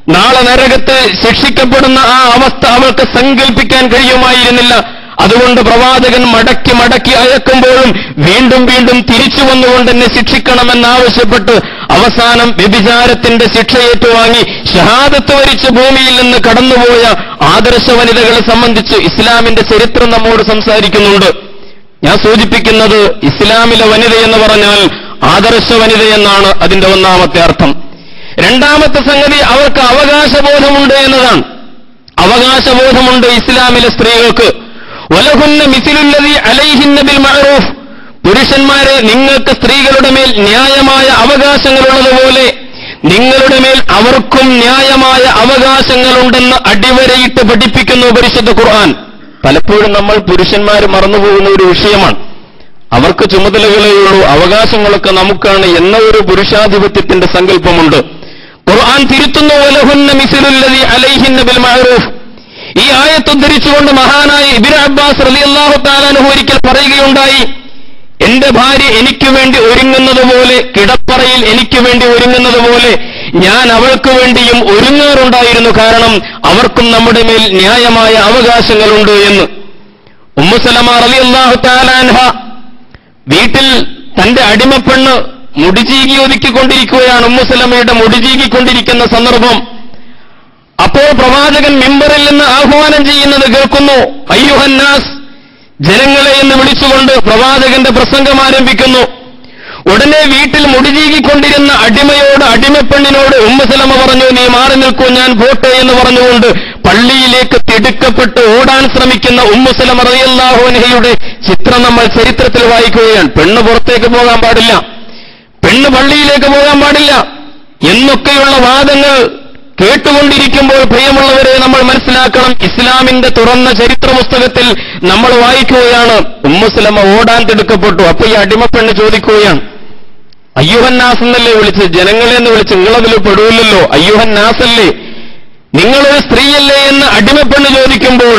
നാളെ നരകത്ത് ശിക്ഷിക്കപ്പെടുന്ന ആ അവസ്ഥ അവൾക്ക് സങ്കല്പിക്കാൻ കഴിയുമായിരുന്നില്ല. അതുകൊണ്ട് പ്രവാചകൻ മടക്കി മടക്കി അയക്കുമ്പോഴും വീണ്ടും വീണ്ടും തിരിച്ചു വന്നുകൊണ്ട് എന്നെ ശിക്ഷിക്കണമെന്നാവശ്യപ്പെട്ട് അവസാനം വ്യഭിചാരത്തിന്റെ ശിക്ഷ ഏറ്റുവാങ്ങി ഷഹാദത്ത് വരിച്ച് ഭൂമിയിൽ നിന്ന് കടന്നുപോയ ആദർശ വനിതകളെ സംബന്ധിച്ച് ഇസ്ലാമിന്റെ ചരിത്രം നമ്മോട് സംസാരിക്കുന്നുണ്ട്. ഞാൻ സൂചിപ്പിക്കുന്നത് ഇസ്ലാമിലെ വനിത എന്ന് പറഞ്ഞാൽ ആദർശ വനിത എന്നാണ് അതിന്റെ ഒന്നാമത്തെ അർത്ഥം. രണ്ടാമത്തെ സംഗതി അവർക്ക് അവകാശബോധമുണ്ട് എന്നതാണ്. അവകാശബോധമുണ്ട് ഇസ്ലാമിലെ സ്ത്രീകൾക്ക്. വലഹുന്ന മിസ്ലുല്ലദി അലൈഹിന്ന ബിൽ മഅറൂഫ്, പുരുഷന്മാരെ നിങ്ങൾക്ക് സ്ത്രീകളുടെ മേൽ ന്യായമായ അവകാശങ്ങളുള്ളതുപോലെ നിങ്ങളുടെ മേൽ അവർക്കും ന്യായമായ അവകാശങ്ങളുണ്ടെന്ന് അടിവരയിട്ട് പഠിപ്പിക്കുന്നു പരിശുദ്ധ ഖുർആൻ. പലപ്പോഴും നമ്മൾ പുരുഷന്മാർ മറന്നുപോകുന്ന ഒരു വിഷയമാണ്. അവർക്ക് ചുമതലകളേ ഉള്ളൂ, അവകാശങ്ങളൊക്കെ നമുക്കാണ് എന്ന ഒരു പുരുഷാധിപത്യത്തിന്റെ സങ്കല്പമുണ്ട്. ഖുർആൻ തിരുത്തുന്നു വലഹുന്ന മിസ്ലുല്ലദി അലൈഹിന്ന ബിൽ മഅറൂഫ്. ഈ ആയത്ത് ഉദ്ധരിച്ചുകൊണ്ട് മഹാനായ ഇബ്നു അബ്ബാസ് റളിയല്ലാഹു തആല അൻഹു ഒരിക്കൽ പറയുകയുണ്ടായി, എന്റെ ഭാര്യ എനിക്ക് വേണ്ടി ഒരുങ്ങുന്നത് പോലെ, കിടപ്പറയിൽ എനിക്ക് വേണ്ടി ഒരുങ്ങുന്നത് പോലെ ഞാൻ അവൾക്ക് വേണ്ടിയും ഒരുങ്ങാറുണ്ടായിരുന്നു. കാരണം അവർക്കും നമ്മുടെ മേൽ ന്യായമായ അവകാശങ്ങളുണ്ട് എന്ന്. ഉമ്മു സലമ റളിയല്ലാഹു തആല അൻഹ വീട്ടിൽ തന്റെ അടിമപ്പെണ്ണ് മുടിചീകി ഒതുക്കിക്കൊണ്ടിരിക്കുകയാണ്. ഉമ്മു സലമയുടെ മുടിചീകിക്കൊണ്ടിരിക്കുന്ന സന്ദർഭം. അപ്പോൾ പ്രവാചകൻ മിമ്പറിൽ നിന്ന് ആഹ്വാനം ചെയ്യുന്നത് കേൾക്കുന്നു. അയ്യുഹന്നാസ്, ജനങ്ങളെ എന്ന് വിളിച്ചുകൊണ്ട് പ്രവാചകന്റെ പ്രസംഗം ആരംഭിക്കുന്നു. ഉടനെ വീട്ടിൽ മുടിചീകിക്കൊണ്ടിരുന്ന അടിമയോട്, അടിമപ്പെണ്ണിനോട് ഉമ്മു സലമ പറഞ്ഞു, നീ മാറി നിൽക്കൂ, ഞാൻ പോട്ടെ എന്ന് പറഞ്ഞുകൊണ്ട് പള്ളിയിലേക്ക് തിടുക്കപ്പെട്ട് ഓടാൻ ശ്രമിക്കുന്ന ഉമ്മു സലമ റളിയല്ലാഹു അൻഹയുടെ ചിത്രം നമ്മൾ ചരിത്രത്തിൽ വായിക്കുകയാണ്. പെണ്ണ് പുറത്തേക്ക് പോകാൻ പാടില്ല, പെണ്ണ് പള്ളിയിലേക്ക് പോകാൻ പാടില്ല എന്നൊക്കെയുള്ള വാദങ്ങൾ കേട്ടുകൊണ്ടിരിക്കുമ്പോൾ പ്രിയമുള്ളവരെ നമ്മൾ മനസ്സിലാക്കണം, ഇസ്ലാമിന്റെ തുറന്ന ചരിത്ര പുസ്തകത്തിൽ നമ്മൾ വായിക്കുകയാണ്, ഉമ്മു സലമ ഓടാൻ തിടുക്കപ്പെട്ടു. അപ്പൊ ഈ അടിമപ്പെണ്ണ് ചോദിക്കുകയാണ്, അയ്യുഹന്നാസ് എന്നല്ലേ വിളിച്ച്, ജനങ്ങളെ എന്ന് വിളിച്ച്, നിങ്ങളതിൽ പെടൂല്ലല്ലോ, അയ്യുഹന്നാസല്ലേ, നിങ്ങളൊരു സ്ത്രീയല്ലേ എന്ന് അടിമപ്പെണ്ണ് ചോദിക്കുമ്പോൾ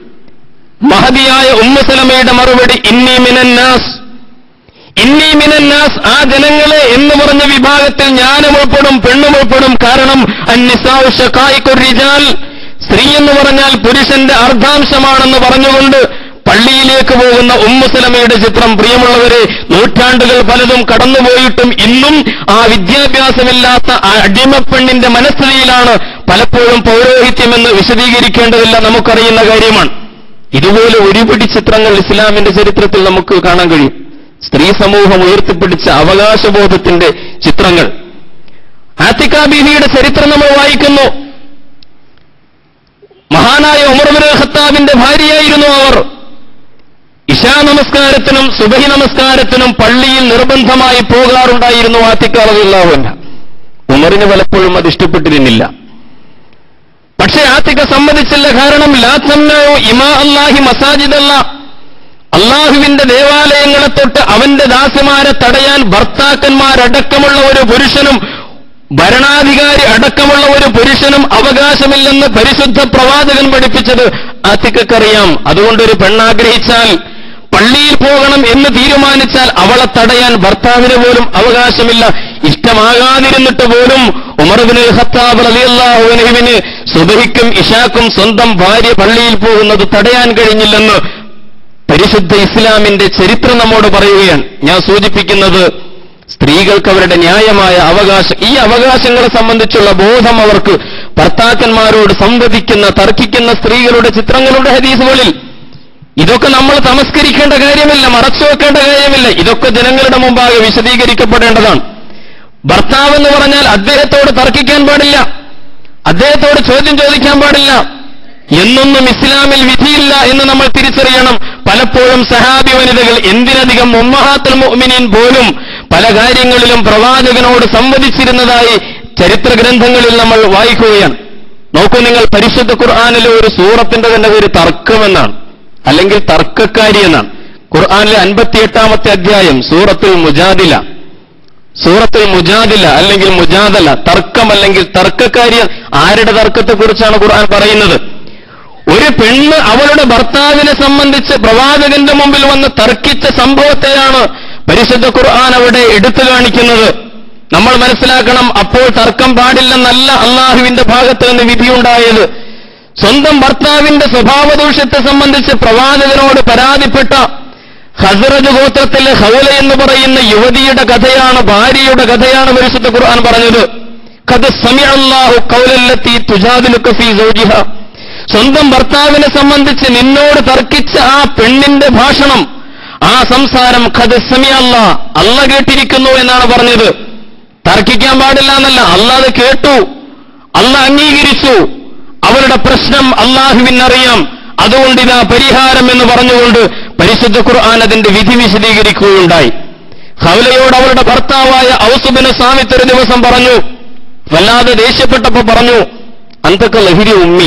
മഹദിയായ ഉമ്മു സലമയുടെ മറുപടി ഇന്നി മിനന്നാസ്, ഇന്നി മിനന്നാസ്, ആ ജനങ്ങളെ എന്ന് പറഞ്ഞ വിഭാഗത്തിൽ ഞാനും ഉൾപ്പെടും, പെണ്ണും ഉൾപ്പെടും. കാരണം അന്നിസാഉ ശഖായിഖുർ റിജാൽ, സ്ത്രീ എന്ന് പറഞ്ഞാൽ പുരുഷന്റെ അർദ്ധാംശമാണെന്ന് പറഞ്ഞുകൊണ്ട് പള്ളിയിലേക്ക് പോകുന്ന ഉമ്മു സലമയുടെ ചിത്രം. പ്രിയമുള്ളവരെ, നൂറ്റാണ്ടുകൾ പലതും കടന്നുപോയിട്ടും ഇന്നും ആ വിദ്യാഭ്യാസമില്ലാത്ത ആ അടിമപ്പെണ്ണിന്റെ മനസ്ഥിതിയിലാണ് പലപ്പോഴും പൗരോഹിത്യമെന്ന് വിശദീകരിക്കേണ്ടതില്ല, നമുക്കറിയുന്ന കാര്യമാണ്. ഇതുപോലെ ഒരുപിടി ചിത്രങ്ങൾ ഇസ്ലാമിന്റെ ചരിത്രത്തിൽ നമുക്ക് കാണാൻ കഴിയും. സ്ത്രീ സമൂഹം ഉയർത്തിപ്പിടിച്ച അവകാശബോധത്തിന്റെ ചിത്രങ്ങൾ. ആത്തിക ബീവിയുടെ ചരിത്രം നമ്മൾ വായിക്കുന്നു. മഹാനായ ഉമർ ഇബ്നുൽ ഖത്താബിന്റെ ഭാര്യയായിരുന്നു അവർ. ഇശാ നമസ്കാരത്തിനും സുബഹി നമസ്കാരത്തിനും പള്ളിയിൽ നിർബന്ധമായി പോകാറുണ്ടായിരുന്നു ആത്തിക റളിയല്ലാഹു അൻഹ. ഉമറിന് പലപ്പോഴും അത് ഇഷ്ടപ്പെട്ടിരുന്നില്ല. പക്ഷേ ആത്തിക സമ്മതിച്ചില്ല. കാരണം ലാ തംനഉ ഇമാ അല്ലാഹി മസാജിദല്ലാഹ്, അള്ളാഹുവിന്റെ ദേവാലയങ്ങളെ തൊട്ട് അവന്റെ ദാസിമാരെ തടയാൻ ഭർത്താക്കന്മാരടക്കമുള്ള ഒരു പുരുഷനും ഭരണാധികാരി അടക്കമുള്ള ഒരു പുരുഷനും അവകാശമില്ലെന്ന് പരിശുദ്ധ പ്രവാചകൻ പഠിപ്പിച്ചത് ആത്തിക്കറിയാം. അതുകൊണ്ടൊരു പെണ്ണാഗ്രഹിച്ചാൽ, പള്ളിയിൽ പോകണം എന്ന് തീരുമാനിച്ചാൽ അവളെ തടയാൻ ഭർത്താവിന് പോലും അവകാശമില്ല. ഇഷ്ടമാകാതിരുന്നിട്ട് പോലും ഉമർ ഇബ്നുൽ ഖത്താബ് റളിയല്ലാഹു അൻഹുവിന് സുബഹിക്കും ഇശാക്കും സ്വന്തം ഭാര്യ പള്ളിയിൽ പോകുന്നത് തടയാൻ കഴിഞ്ഞില്ലെന്ന് പരിശുദ്ധ ഇസ്ലാമിന്റെ ചരിത്രം നമ്മോട് പറയുകയാണ്. ഞാൻ സൂചിപ്പിക്കുന്നത്, സ്ത്രീകൾക്ക് അവരുടെ ന്യായമായ അവകാശം, ഈ അവകാശങ്ങളെ സംബന്ധിച്ചുള്ള ബോധം അവർക്ക് ഭർത്താക്കന്മാരോട് സംവദിക്കുന്ന, തർക്കിക്കുന്ന സ്ത്രീകളുടെ ചിത്രങ്ങളുടെ ഹദീസുകളിൽ. ഇതൊക്കെ നമ്മൾ തമസ്കരിക്കേണ്ട കാര്യമില്ല, മറച്ചു വെക്കേണ്ട കാര്യമില്ല. ഇതൊക്കെ ജനങ്ങളുടെ മുമ്പാകെ വിശദീകരിക്കപ്പെടേണ്ടതാണ്. ഭർത്താവ് എന്ന് പറഞ്ഞാൽ അദ്ദേഹത്തോട് തർക്കിക്കാൻ പാടില്ല, അദ്ദേഹത്തോട് ചോദ്യം ചോദിക്കാൻ പാടില്ല എന്നൊന്നും ഇസ്ലാമിൽ വിധിയില്ല എന്ന് നമ്മൾ തിരിച്ചറിയണം. പലപ്പോഴും സഹാബി വനിതകൾ, എന്തിനധികം ഉമ്മഹാത്തുൽ മുഅ്മിനീൻ പോലും പല കാര്യങ്ങളിലും പ്രവാചകനോട് സംവദിച്ചിരുന്നതായി ചരിത്ര ഗ്രന്ഥങ്ങളിൽ നമ്മൾ വായിക്കുകയാണ്. നോക്കൂ നിങ്ങൾ, പരിശുദ്ധ ഖുർആനിലെ ഒരു സൂറത്തിന്റെ തന്നെ പേര് തർക്കമെന്നാണ്, അല്ലെങ്കിൽ തർക്കക്കാരി എന്നാണ്. ഖുർആനിലെ 58-ാമത്തെ അധ്യായം സൂറത്തുൽ മുജാദില, സൂറത്തുൽ മുജാദില അല്ലെങ്കിൽ മുജാദല, തർക്കം അല്ലെങ്കിൽ തർക്കക്കാരി. ആരുടെ തർക്കത്തെക്കുറിച്ചാണ് ഖുർആൻ പറയുന്നത്? ഒരു പെണ്ണ് അവളുടെ ഭർത്താവിനെ സംബന്ധിച്ച് പ്രവാചകന്റെ മുമ്പിൽ വന്ന് തർക്കിച്ച സംഭവത്തെയാണ് പരിശുദ്ധ ഖുർആൻ അവിടെ എടുത്തു കാണിക്കുന്നത്. നമ്മൾ മനസ്സിലാക്കണം, അപ്പോൾ തർക്കം പാടില്ലെന്നല്ല അള്ളാഹുവിന്റെ ഭാഗത്ത് നിന്ന് വിധിയുണ്ടായത്. സ്വന്തം ഭർത്താവിന്റെ സ്വഭാവദൂഷ്യത്തെ സംബന്ധിച്ച് പ്രവാചകനോട് പരാതിപ്പെട്ട ഖസ്റജ് ഗോത്രത്തിലെ ഖൗല എന്ന് പറയുന്ന യുവതിയുടെ കഥയാണ്, ഭാര്യയുടെ കഥയാണ് പരിശുദ്ധ ഖുർആൻ പറഞ്ഞത്. ഖദ് സമിഅല്ലാഹു ഖൗലല്ലത്തി തുജാദിലുക ഫീ സൗജിഹാ. സ്വന്തം ഭർത്താവിനെ സംബന്ധിച്ച് നിന്നോട് തർക്കിച്ച ആ പെണ്ണിന്റെ ഭാഷണം, ആ സംസാരം ഖദ് സമിഅല്ലാഹ്, അല്ലാഹ് കേട്ടിരിക്കുന്നു എന്നാണ് പറഞ്ഞത്. തർക്കിക്കാൻ പാടില്ല എന്നല്ല, അല്ലാഹ് അത് കേട്ടു, അല്ലാഹ് അംഗീകരിച്ചു. അവരുടെ പ്രശ്നം അല്ലാഹുവിനറിയാം, അതുകൊണ്ട് ഇതാ പരിഹാരം എന്ന് പറഞ്ഞുകൊണ്ട് പരിശുദ്ധ ഖുർആൻ അതിന്റെ വിധി വിശദീകരിക്കുകയുണ്ടായി. ഖൗലയോട് അവരുടെ ഭർത്താവായ ഔസ് ബിൻ സാമിത്ത് ഒരു ദിവസം പറഞ്ഞു, വല്ലാതെ ദേഷ്യപ്പെട്ടപ്പോ പറഞ്ഞു, അന്തക ലഹിരി ഉമ്മി,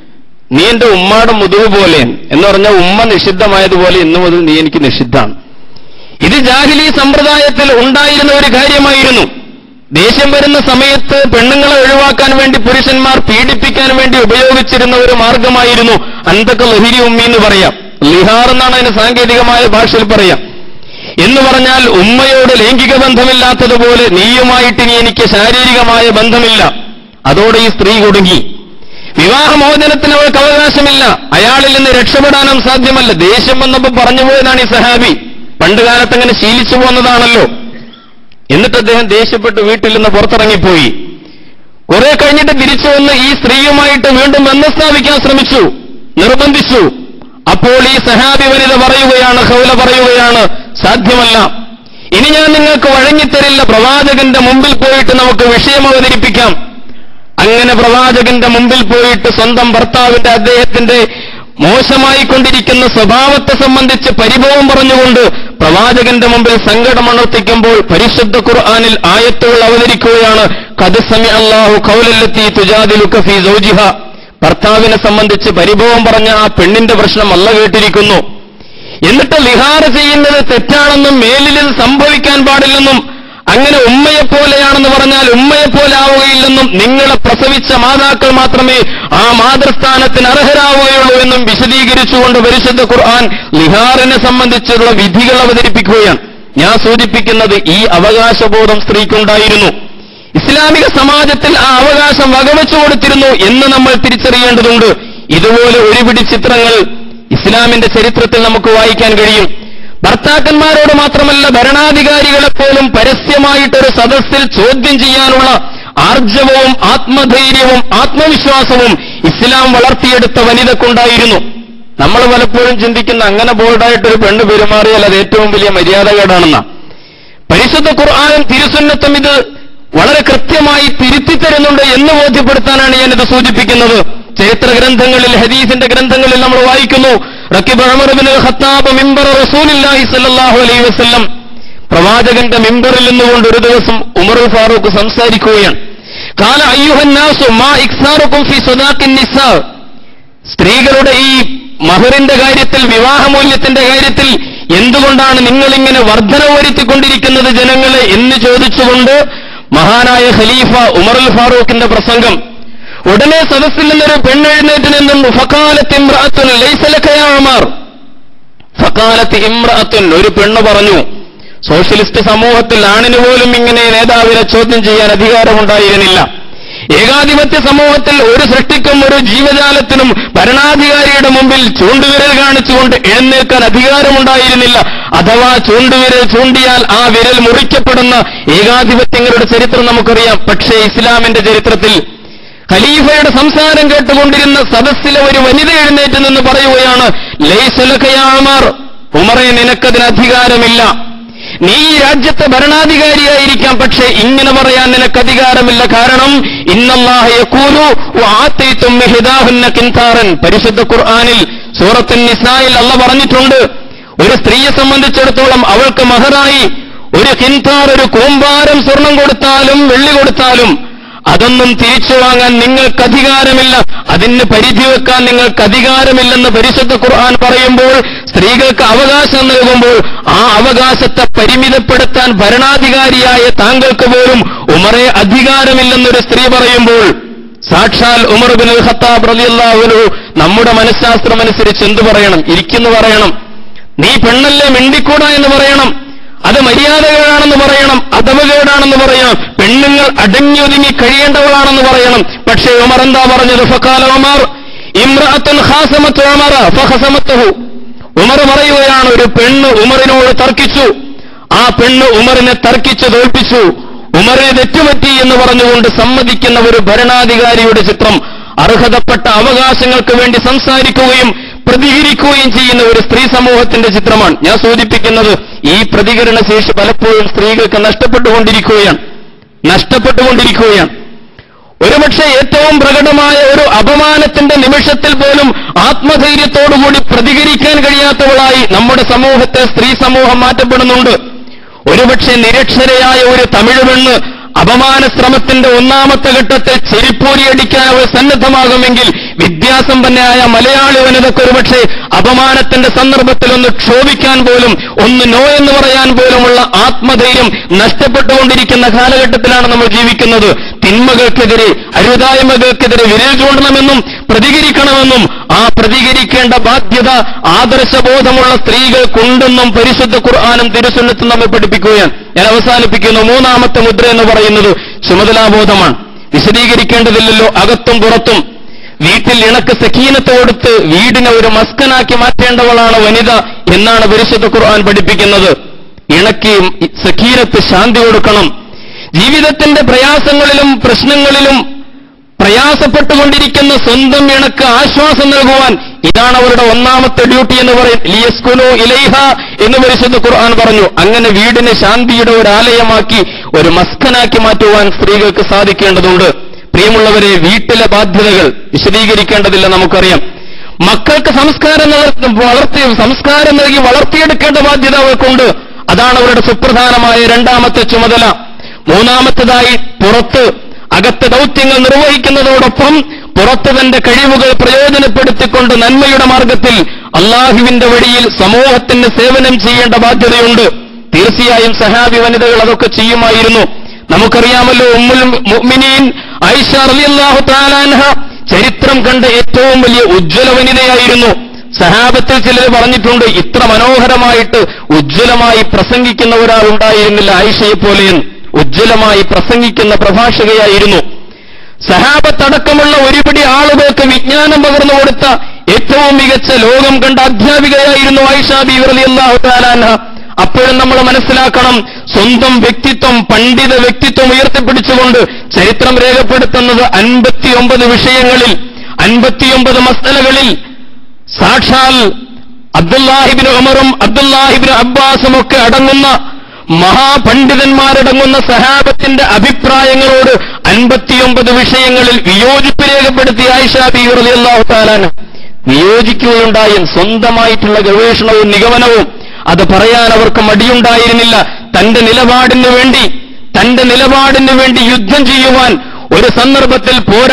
നീ എന്റെ ഉമ്മാടെ മുതുവ് പോലെ എന്ന് പറഞ്ഞാൽ ഉമ്മ നിഷിദ്ധമായതുപോലെ ഇന്നു മുതൽ നീ എനിക്ക് നിഷിദ്ധാണ്. ഇത് ജാഹിലി സമ്പ്രദായത്തിൽ ഉണ്ടായിരുന്ന ഒരു കാര്യമായിരുന്നു. ദേഷ്യം വരുന്ന സമയത്ത് പെണ്ണുങ്ങളെ ഒഴിവാക്കാൻ വേണ്ടി പുരുഷന്മാർ പീഡിപ്പിക്കാൻ വേണ്ടി ഉപയോഗിച്ചിരുന്ന ഒരു മാർഗമായിരുന്നു അന്തക ലഹിരി ഉമ്മി എന്ന് പറയാം. ലിഹാർ എന്നാണ് അതിന് സാങ്കേതികമായ ഭാഷയിൽ പറയാം. എന്ന് പറഞ്ഞാൽ ഉമ്മയോട് ലൈംഗിക ബന്ധമില്ലാത്തതുപോലെ നീയുമായിട്ട് ഇനി എനിക്ക് ശാരീരികമായ ബന്ധമില്ല. അതോടെ ഈ സ്ത്രീ കുടുങ്ങി. വിവാഹമോചനത്തിന് അവൾക്ക് അവകാശമില്ല, അയാളിൽ നിന്ന് രക്ഷപ്പെടാനും സാധ്യമല്ല. ദേഷ്യം വന്നപ്പോൾ പറഞ്ഞുപോയതാണ് ഈ സഹാബി. പണ്ടുകാലത്ത് അങ്ങനെ ശീലിച്ചു പോന്നതാണല്ലോ. എന്നിട്ട് അദ്ദേഹം ദേഷ്യപ്പെട്ട് വീട്ടിൽ നിന്ന് പുറത്തിറങ്ങിപ്പോയി. കുറെ കഴിഞ്ഞിട്ട് തിരിച്ചു വന്ന് ഈ സ്ത്രീയുമായിട്ട് വീണ്ടും ബന്ധം സ്ഥാപിക്കാൻ ശ്രമിച്ചു, നിർബന്ധിച്ചു. അപ്പോൾ ഈ സഹാബി വനിത പറയുകയാണ്, ഖൗല പറയുകയാണ്, സാധ്യമല്ല, ഇനി ഞാൻ നിങ്ങൾക്ക് വഴങ്ങിത്തരില്ല, പ്രവാചകന്റെ മുമ്പിൽ പോയിട്ട് നമുക്ക് വിഷയം അവതരിപ്പിക്കാം. അങ്ങനെ പ്രവാചകന്റെ മുമ്പിൽ പോയിട്ട് സ്വന്തം ഭർത്താവിന്റെ അദ്ദേഹത്തിന്റെ മോശമായിക്കൊണ്ടിരിക്കുന്ന സ്വഭാവത്തെ സംബന്ധിച്ച് പരിഭവം പറഞ്ഞുകൊണ്ട് പ്രവാചകന്റെ മുമ്പിൽ സങ്കടമണർത്തിക്കുമ്പോൾ പരിശുദ്ധ ഖുർആനിൽ ആയത്തുകൾ അവതരിക്കുകയാണ്. ഖദ് സമിഅല്ലാഹു ഖൗലല്ലത്തി തുജാദിലുക ഫീ സൗജിഹാ. ഭർത്താവിനെ സംബന്ധിച്ച് പരിഭവം പറഞ്ഞ ആ പെണ്ണിന്റെ പ്രശ്നം അല്ലാഹ് കേട്ടിരിക്കുന്നു. എന്നിട്ട് ലിഹാർ ചെയ്യുന്നത് തെറ്റാണെന്നും മേലിൽ ഇത് സംഭവിക്കാൻ പാടില്ലെന്നും അങ്ങനെ ഉമ്മയെപ്പോലെയാണെന്ന് പറഞ്ഞാൽ ഉമ്മയെപ്പോലെ ആവുകയില്ലെന്നും നിങ്ങളെ പ്രസവിച്ച മാതാക്കൾ മാത്രമേ ആ മാതൃസ്ഥാനത്തിന് അർഹരാവുകയുള്ളൂ എന്നും വിശദീകരിച്ചുകൊണ്ട് പരിശുദ്ധ ഖുർആൻ ലിഹാറിനെ സംബന്ധിച്ചുള്ള വിധികൾ അവതരിപ്പിക്കുകയാണ്. ഞാൻ സൂചിപ്പിക്കുന്നത് ഈ അവകാശബോധം സ്ത്രീക്കുണ്ടായിരുന്നു. ഇസ്ലാമിക സമാജത്തിൽ ആ അവകാശം വകവെച്ചു കൊടുത്തിരുന്നു എന്ന് നമ്മൾ തിരിച്ചറിയേണ്ടതുണ്ട്. ഇതുപോലെ ഒരുപിടി ചിത്രങ്ങൾ ഇസ്ലാമിന്റെ ചരിത്രത്തിൽ നമുക്ക് വായിക്കാൻ കഴിയും. ഭർത്താക്കന്മാരോട് മാത്രമല്ല ഭരണാധികാരികളെപ്പോലും പരസ്യമായിട്ടൊരു സദസ്സിൽ ചോദ്യം ചെയ്യാനുള്ള ആർജവവും ആത്മധൈര്യവും ആത്മവിശ്വാസവും ഇസ്ലാം വളർത്തിയെടുത്ത വനിതക്കുണ്ടായിരുന്നു. നമ്മൾ പലപ്പോഴും ചിന്തിക്കുന്ന അങ്ങനെ ബോൾഡായിട്ടൊരു പെണ്ണ് പെരുമാറിയാൽ അത് ഏറ്റവും വലിയ മര്യാദകേടാണെന്ന. പരിശുദ്ധ ഖുർആനും തിരുസുന്നത്തും ഇത് വളരെ കൃത്യമായി തിരുത്തിത്തരുന്നുണ്ട് എന്ന് ബോധ്യപ്പെടുത്താനാണ് ഞാനിത് സൂചിപ്പിക്കുന്നത്. ചരിത്ര ഗ്രന്ഥങ്ങളിൽ, ഹദീസിന്റെ ഗ്രന്ഥങ്ങളിൽ നമ്മൾ വായിക്കുന്നു, റക്കിബ ഉമർ ഇബ്നുൽ ഖത്താബ് മിമ്പർ റസൂലുള്ളാഹി സ്വല്ലല്ലാഹു അലൈഹി വസല്ലം, പ്രവാചകന്റെ മിമ്പറിൽ നിന്നുകൊണ്ട് ഒരു ദിവസം ഉമർ ഫാറൂഖ് സംസാരിക്കുകയാണ്. ഖാല അയ്യുഹൻ നാസു മാ ഇക്സാറുകും ഫീ സദാഖിൻ നിസാ. സ്ത്രീകളുടെ ഈ മഹറിന്റെ കാര്യത്തിൽ, വിവാഹമൂല്യത്തിന്റെ കാര്യത്തിൽ എന്തുകൊണ്ടാണ് നിങ്ങളിങ്ങനെ വർധന വരുത്തിക്കൊണ്ടിരിക്കുന്നത് ജനങ്ങളെ എന്ന് ചോദിച്ചുകൊണ്ട് മഹാനായ ഖലീഫ ഉമറുൽ ഫാറൂഖിന്റെ പ്രസംഗം. ഉടനെ സദസ്സിൽ നിന്നൊരു പെണ്ണെഴുന്നേറ്റ് നിന്നുണ്ട്. ഫഖാലത്ത് ഇംറഅത്തുൻ ലൈസ ലക യാ ഉമർ. ഫഖാലത്ത് ഇംറഅത്തുൻ, ഒരു പെണ്ണ് പറഞ്ഞു, സോഷ്യലിസ്റ്റ് സമൂഹത്തിൽ ആണിന് പോലും ഇങ്ങനെ നേതാവിനെ ചോദ്യം ചെയ്യാൻ അധികാരമുണ്ടായിരുന്നില്ല. ഏകാധിപത്യ സമൂഹത്തിൽ ഒരു സൃഷ്ടിക്കും ഒരു ജീവജാലത്തിനും ഭരണാധികാരിയുടെ മുമ്പിൽ ചൂണ്ടുവിരൽ കാണിച്ചുകൊണ്ട് എഴുന്നേൽക്കാൻ അധികാരമുണ്ടായിരുന്നില്ല. അഥവാ ചൂണ്ടുവിരൽ ചൂണ്ടിയാൽ ആ വിരൽ മുറിക്കപ്പെടുന്ന ഏകാധിപത്യങ്ങളുടെ ചരിത്രം നമുക്കറിയാം. പക്ഷേ ഇസ്ലാമിന്റെ ചരിത്രത്തിൽ ഖലീഫയുടെ സംസാരം കേട്ടുകൊണ്ടിരുന്ന സദസ്സിലെ ഒരു വനിത എഴുന്നേറ്റ് നിന്ന് പറയുകയാണ്, ലൈസ ലക യാ ഉമർ, ഉമറെ നിനക്കതിന് അധികാരമില്ല. നീ ഈ രാജ്യത്തെ ഭരണാധികാരിയായിരിക്കാം, പക്ഷേ ഇങ്ങനെ പറയാൻ നിനക്ക് അധികാരമില്ല. കാരണം ഇന്നല്ലാഹ യഖൂലു വആതൈതും മിഹ്ദാഹുന്ന കിൻതാറൻ. പരിശുദ്ധ ഖുർആനിൽ സൂറത്തുൻ നിസായിൽ അല്ലാഹ് പറഞ്ഞിട്ടുണ്ട്, ഒരു സ്ത്രീയെ സംബന്ധിച്ചിടത്തോളം അവൾക്ക് മഹറായി ഒരു കിൻതാർ, ഒരു കൂമ്പാരം സ്വർണം കൊടുത്താലും വെള്ളി കൊടുത്താലും അതൊന്നും തിരിച്ചു വാങ്ങാൻ നിങ്ങൾക്ക് അധികാരമില്ല, അതിന് പരിധി വെക്കാൻ നിങ്ങൾക്ക് അധികാരമില്ലെന്ന് പരിശുദ്ധ ഖുർആൻ പറയുമ്പോൾ, സ്ത്രീകൾക്ക് അവകാശം നൽകുമ്പോൾ ആ അവകാശത്തെ പരിമിതപ്പെടുത്താൻ ഭരണാധികാരിയായ താങ്കൾക്ക് പോലും ഉമറെ അധികാരമില്ലെന്നൊരു സ്ത്രീ പറയുമ്പോൾ, സാക്ഷാൽ ഉമർ ഇബ്നുൽ ഖത്താബ് റളിയല്ലാഹു അൻഹു നമ്മുടെ മനഃശാസ്ത്രമനുസരിച്ച് എന്തു പറയണം? ഇരിക്കുന്നു പറയണം. നീ പെണ്ണല്ലേ, മിണ്ടിക്കൂടാ എന്ന് പറയണം. അത് മര്യാദകേടാണെന്ന് പറയണം, അഥവകേടാണെന്ന് പറയണം. പെണ്ണുങ്ങൾ അടങ്ങിയൊതുങ്ങി കഴിയേണ്ടവളാണെന്ന് പറയണം. പക്ഷേ ഉമർ എന്താ പറഞ്ഞത്? ഫഖാല ഉമർ ഇംറഅത്തുൻ ഖാസമത്ത് ഉമറ ഫഖസമത്തുഹു. ഉമർ പറയുകയാണ്, ഒരു പെണ്ണ് ഉമറിനോട് തർക്കിച്ചു, ആ പെണ്ണ് ഉമറിനെ തർക്കിച്ച് തോൽപ്പിച്ചു, ഉമറിനെ തെറ്റുപറ്റി എന്ന് പറഞ്ഞുകൊണ്ട് സമ്മതിക്കുന്ന ഒരു ഭരണാധികാരിയുടെ ചിത്രം, അർഹതപ്പെട്ട അവകാശങ്ങൾക്ക് വേണ്ടി സംസാരിക്കുകയും പ്രതികരിക്കുകയും ചെയ്യുന്ന ഒരു സ്ത്രീ സമൂഹത്തിന്റെ ചിത്രമാണ്. ഞാൻ സൂചിപ്പിക്കുന്നത്, ഈ പ്രതികരണ ശേഷി പലപ്പോഴും സ്ത്രീകൾക്ക് നഷ്ടപ്പെട്ടുകൊണ്ടിരിക്കുകയാണ്. ഒരുപക്ഷെ ഏറ്റവും പ്രകടമായ ഒരു അപമാനത്തിന്റെ നിമിഷത്തിൽ പോലും ആത്മധൈര്യത്തോടുകൂടി പ്രതികരിക്കാൻ കഴിയാത്തവളായി നമ്മുടെ സമൂഹത്തെ സ്ത്രീ സമൂഹം മാറ്റപ്പെടുന്നുണ്ട്. ഒരുപക്ഷെ നിരക്ഷരയായ ഒരു തമിഴ് പെണ്ണ് അപമാന ശ്രമത്തിന്റെ ഒന്നാമത്തെ ഘട്ടത്തിൽ ചെരിപ്പൂരിയടിക്കാൻ അവൾ സന്നദ്ധമാകുമെങ്കിൽ, വിദ്യാസമ്പന്നയായ മലയാളി വനിതയ്ക്ക് ഒരുപക്ഷെ അപമാനത്തിന്റെ സന്ദർഭത്തിൽ ഒന്ന് ക്ഷോഭിക്കാൻ പോലും, ഒന്ന് നോ എന്ന് പറയാൻ പോലുമുള്ള ആത്മധൈര്യം നഷ്ടപ്പെട്ടുകൊണ്ടിരിക്കുന്ന കാലഘട്ടത്തിലാണ് നമ്മൾ ജീവിക്കുന്നത്. തിന്മകൾക്കെതിരെ, അരുതായ്മകൾക്കെതിരെ വിരൽ ചൂണ്ടണമെന്നും പ്രതികരിക്കണമെന്നും ആ പ്രതികരിക്കേണ്ട ബാധ്യത ആദർശബോധമുള്ള സ്ത്രീകൾക്കുണ്ടെന്നും പരിശുദ്ധ ഖുർആനും തിരുസുന്നത്തും നമ്മെ പഠിപ്പിക്കുകയാണ്. ഞാൻ അവസാനിപ്പിക്കുന്നു. മൂന്നാമത്തെ മുദ്ര എന്ന് പറയുന്നത് ചുമതലാബോധമാണ്. വിശദീകരിക്കേണ്ടതില്ലല്ലോ. അകത്തും പുറത്തും വീട്ടിൽ ഇണക്ക് സക്കീനത്ത് കൊടുത്ത് വീടിനെ ഒരു മസ്കനാക്കി മാറ്റേണ്ടവളാണ് വനിത എന്നാണ് പരിശുദ്ധ ഖുർആൻ പഠിപ്പിക്കുന്നത്. ഇണക്ക് സക്കീനത്ത്, ശാന്തി കൊടുക്കണം. ജീവിതത്തിന്റെ പ്രയാസങ്ങളിലും പ്രശ്നങ്ങളിലും പ്രയാസപ്പെട്ടുകൊണ്ടിരിക്കുന്ന സ്വന്തം ഇണക്ക് ആശ്വാസം നൽകുവാൻ ഇതാണ് അവരുടെ ഒന്നാമത്തെ ഡ്യൂട്ടി എന്ന് പറയും. ലിയസ്കുനു ഇലൈഹ എന്ന് പരിശുദ്ധ ഖുർആൻ പറഞ്ഞു. അങ്ങനെ വീടിനെ ശാന്തിയുടെ ഒരു ആലയമാക്കി, ഒരു മസ്കനാക്കി മാറ്റുവാൻ സ്ത്രീകൾക്ക് സാധിക്കേണ്ടതുണ്ട്. പ്രിയമുള്ളവരെ, വീട്ടിലെ ബാധ്യതകൾ വിശദീകരിക്കേണ്ടതില്ല, നമുക്കറിയാം. മക്കൾക്ക് സംസ്കാരം നൽകി വളർത്തിയെടുക്കേണ്ട ബാധ്യത അവർക്കുണ്ട്. അതാണ് അവരുടെ സുപ്രധാനമായ രണ്ടാമത്തെ ചുമതല. മൂന്നാമത്തേതായി പുറത്ത് അകത്ത് ദൗത്യങ്ങൾ നിർവഹിക്കുന്നതോടൊപ്പം പുറത്ത് തന്റെ കഴിവുകൾ പ്രയോജനപ്പെടുത്തിക്കൊണ്ട് നന്മയുടെ മാർഗത്തിൽ അള്ളാഹുവിന്റെ വഴിയിൽ സമൂഹത്തിന് സേവനം ചെയ്യേണ്ട ബാധ്യതയുണ്ട്. തീർച്ചയായും സഹാബി വനിതകൾ അതൊക്കെ ചെയ്യുമായിരുന്നു. നമുക്കറിയാമല്ലോ, ഉമ്മുൽ മുഅ്മിനീൻ ആയിഷ റളിയല്ലാഹു തആല അൻഹ ചരിത്രം കണ്ട ഏറ്റവും വലിയ ഉജ്ജ്വല വനിതയായിരുന്നു. സഹാബത്തിൽ ചിലർ പറഞ്ഞിട്ടുണ്ട്, ഇത്ര മനോഹരമായിട്ട് ഉജ്ജ്വലമായി പ്രസംഗിക്കുന്ന ഒരാൾ ഉണ്ടായിരുന്നില്ല ആയിഷയെപ്പോലെയെന്ന്. ഉജ്ജ്വലമായി പ്രസംഗിക്കുന്ന പ്രഭാഷകയായിരുന്നു. സഹാബത്തടക്കമുള്ള ഒരുപിടി ആളുകൾക്ക് വിജ്ഞാനം പകർന്നു കൊടുത്ത ഏറ്റവും മികച്ച ലോകം കണ്ട അധ്യാപികയായിരുന്നു ആയിഷ ബീവി റളിയല്ലാഹു തആല അൻഹ. അപ്പോഴും നമ്മൾ മനസ്സിലാക്കണം, സ്വന്തം വ്യക്തിത്വം, പണ്ഡിത വ്യക്തിത്വം ഉയർത്തിപ്പിടിച്ചുകൊണ്ട് ചരിത്രം രേഖപ്പെടുത്തുന്നത് 59 വിഷയങ്ങളിൽ, 59 മസ്അലകളിൽ സാക്ഷാൽ അബ്ദുല്ലാഹിബ്നു ഉമറും അബ്ദുല്ലാഹിബ്നു അബ്ബാസും ഒക്കെ അടങ്ങുന്ന മഹാപണ്ഡിതന്മാരടങ്ങുന്ന സഹാബത്തിന്റെ അഭിപ്രായങ്ങളോട് 59 വിഷയങ്ങളിൽ വിയോജിപ്പ് രേഖപ്പെടുത്തിയ ആയിഷ ബീവി റളിയല്ലാഹു തആല അൻഹ വിയോജിക്കുകയുണ്ടായും. സ്വന്തമായിട്ടുള്ള ഗവേഷണവും നിഗമനവും അത് പറയാൻ അവർക്ക് മടിയുണ്ടായിരുന്നില്ല. തന്റെ നിലപാടിന് വേണ്ടി യുദ്ധം ചെയ്യുവാൻ, ഒരു സന്ദർഭത്തിൽ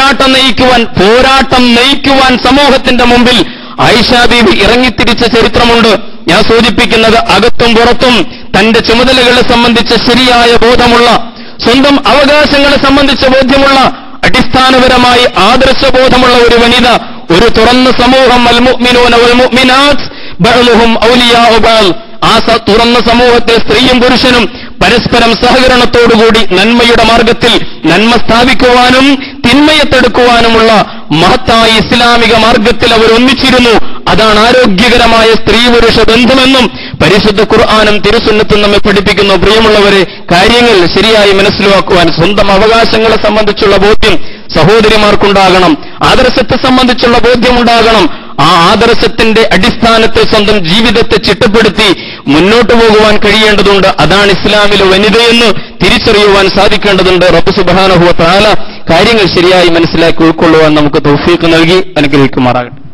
പോരാട്ടം നയിക്കുവാൻ സമൂഹത്തിന്റെ മുമ്പിൽ ആയിഷ ബീവി ഇറങ്ങിത്തിരിച്ച ചരിത്രമുണ്ട്. ഞാൻ സൂചിപ്പിക്കുന്നത്, അകത്തും പുറത്തും തന്റെ ചുമതലകളെ സംബന്ധിച്ച് ശരിയായ ബോധമുള്ള, സ്വന്തം അവകാശങ്ങളെ സംബന്ധിച്ച് ബോധ്യമുള്ള, അടിസ്ഥാനപരമായി ആദർശബോധമുള്ള ഒരു വനിത, ഒരു തുറന്ന സമൂഹം. അൽ മുഅ്മിനൂന വൽ മുഅ്മിനാത്ത് ബഅ്ലുഹും ഔലിയാഉ ബഅ്ൽ. ആ തുറന്ന സമൂഹത്തിൽ സ്ത്രീയും പുരുഷനും പരസ്പരം സഹകരണത്തോടുകൂടി നന്മയുടെ മാർഗത്തിൽ നന്മ സ്ഥാപിക്കുവാനും തിന്മയെ തടുക്കുവാനുമുള്ള മഹത്തായ ഇസ്ലാമിക മാർഗത്തിൽ അവർ ഒന്നിച്ചിരുന്നു. അതാണ് ആരോഗ്യകരമായ സ്ത്രീ പുരുഷ ബന്ധമെന്നും പരിശുദ്ധ ഖുർആനും തിരുസുന്നത്തും നമ്മെ പഠിപ്പിക്കുന്നു. പ്രിയമുള്ളവരെ, കാര്യങ്ങൾ ശരിയായി മനസ്സിലാക്കുവാൻ സ്വന്തം അവകാശങ്ങളെ സംബന്ധിച്ചുള്ള ബോധ്യം സഹോദരിമാർക്കുണ്ടാകണം. ആദർശത്തെ സംബന്ധിച്ചുള്ള ബോധ്യമുണ്ടാകണം. ആ ആദർശത്തിന്റെ അടിസ്ഥാനത്തിൽ സ്വന്തം ജീവിതത്തെ ചിട്ടപ്പെടുത്തി മുന്നോട്ടു പോകുവാൻ കഴിയേണ്ടതുണ്ട്. അതാണ് ഇസ്ലാമിലെ വനിതയെന്ന് തിരിച്ചറിയുവാൻ സാധിക്കേണ്ടതുണ്ട്. റബ്ബ് സുബ്ഹാനഹു വ തആല കാര്യങ്ങൾ ശരിയായി മനസ്സിലാക്കി ഉൾക്കൊള്ളുവാൻ നമുക്ക് തൗഫീഖ് നൽകി അനുഗ്രഹിക്കുമാറാകട്ടെ.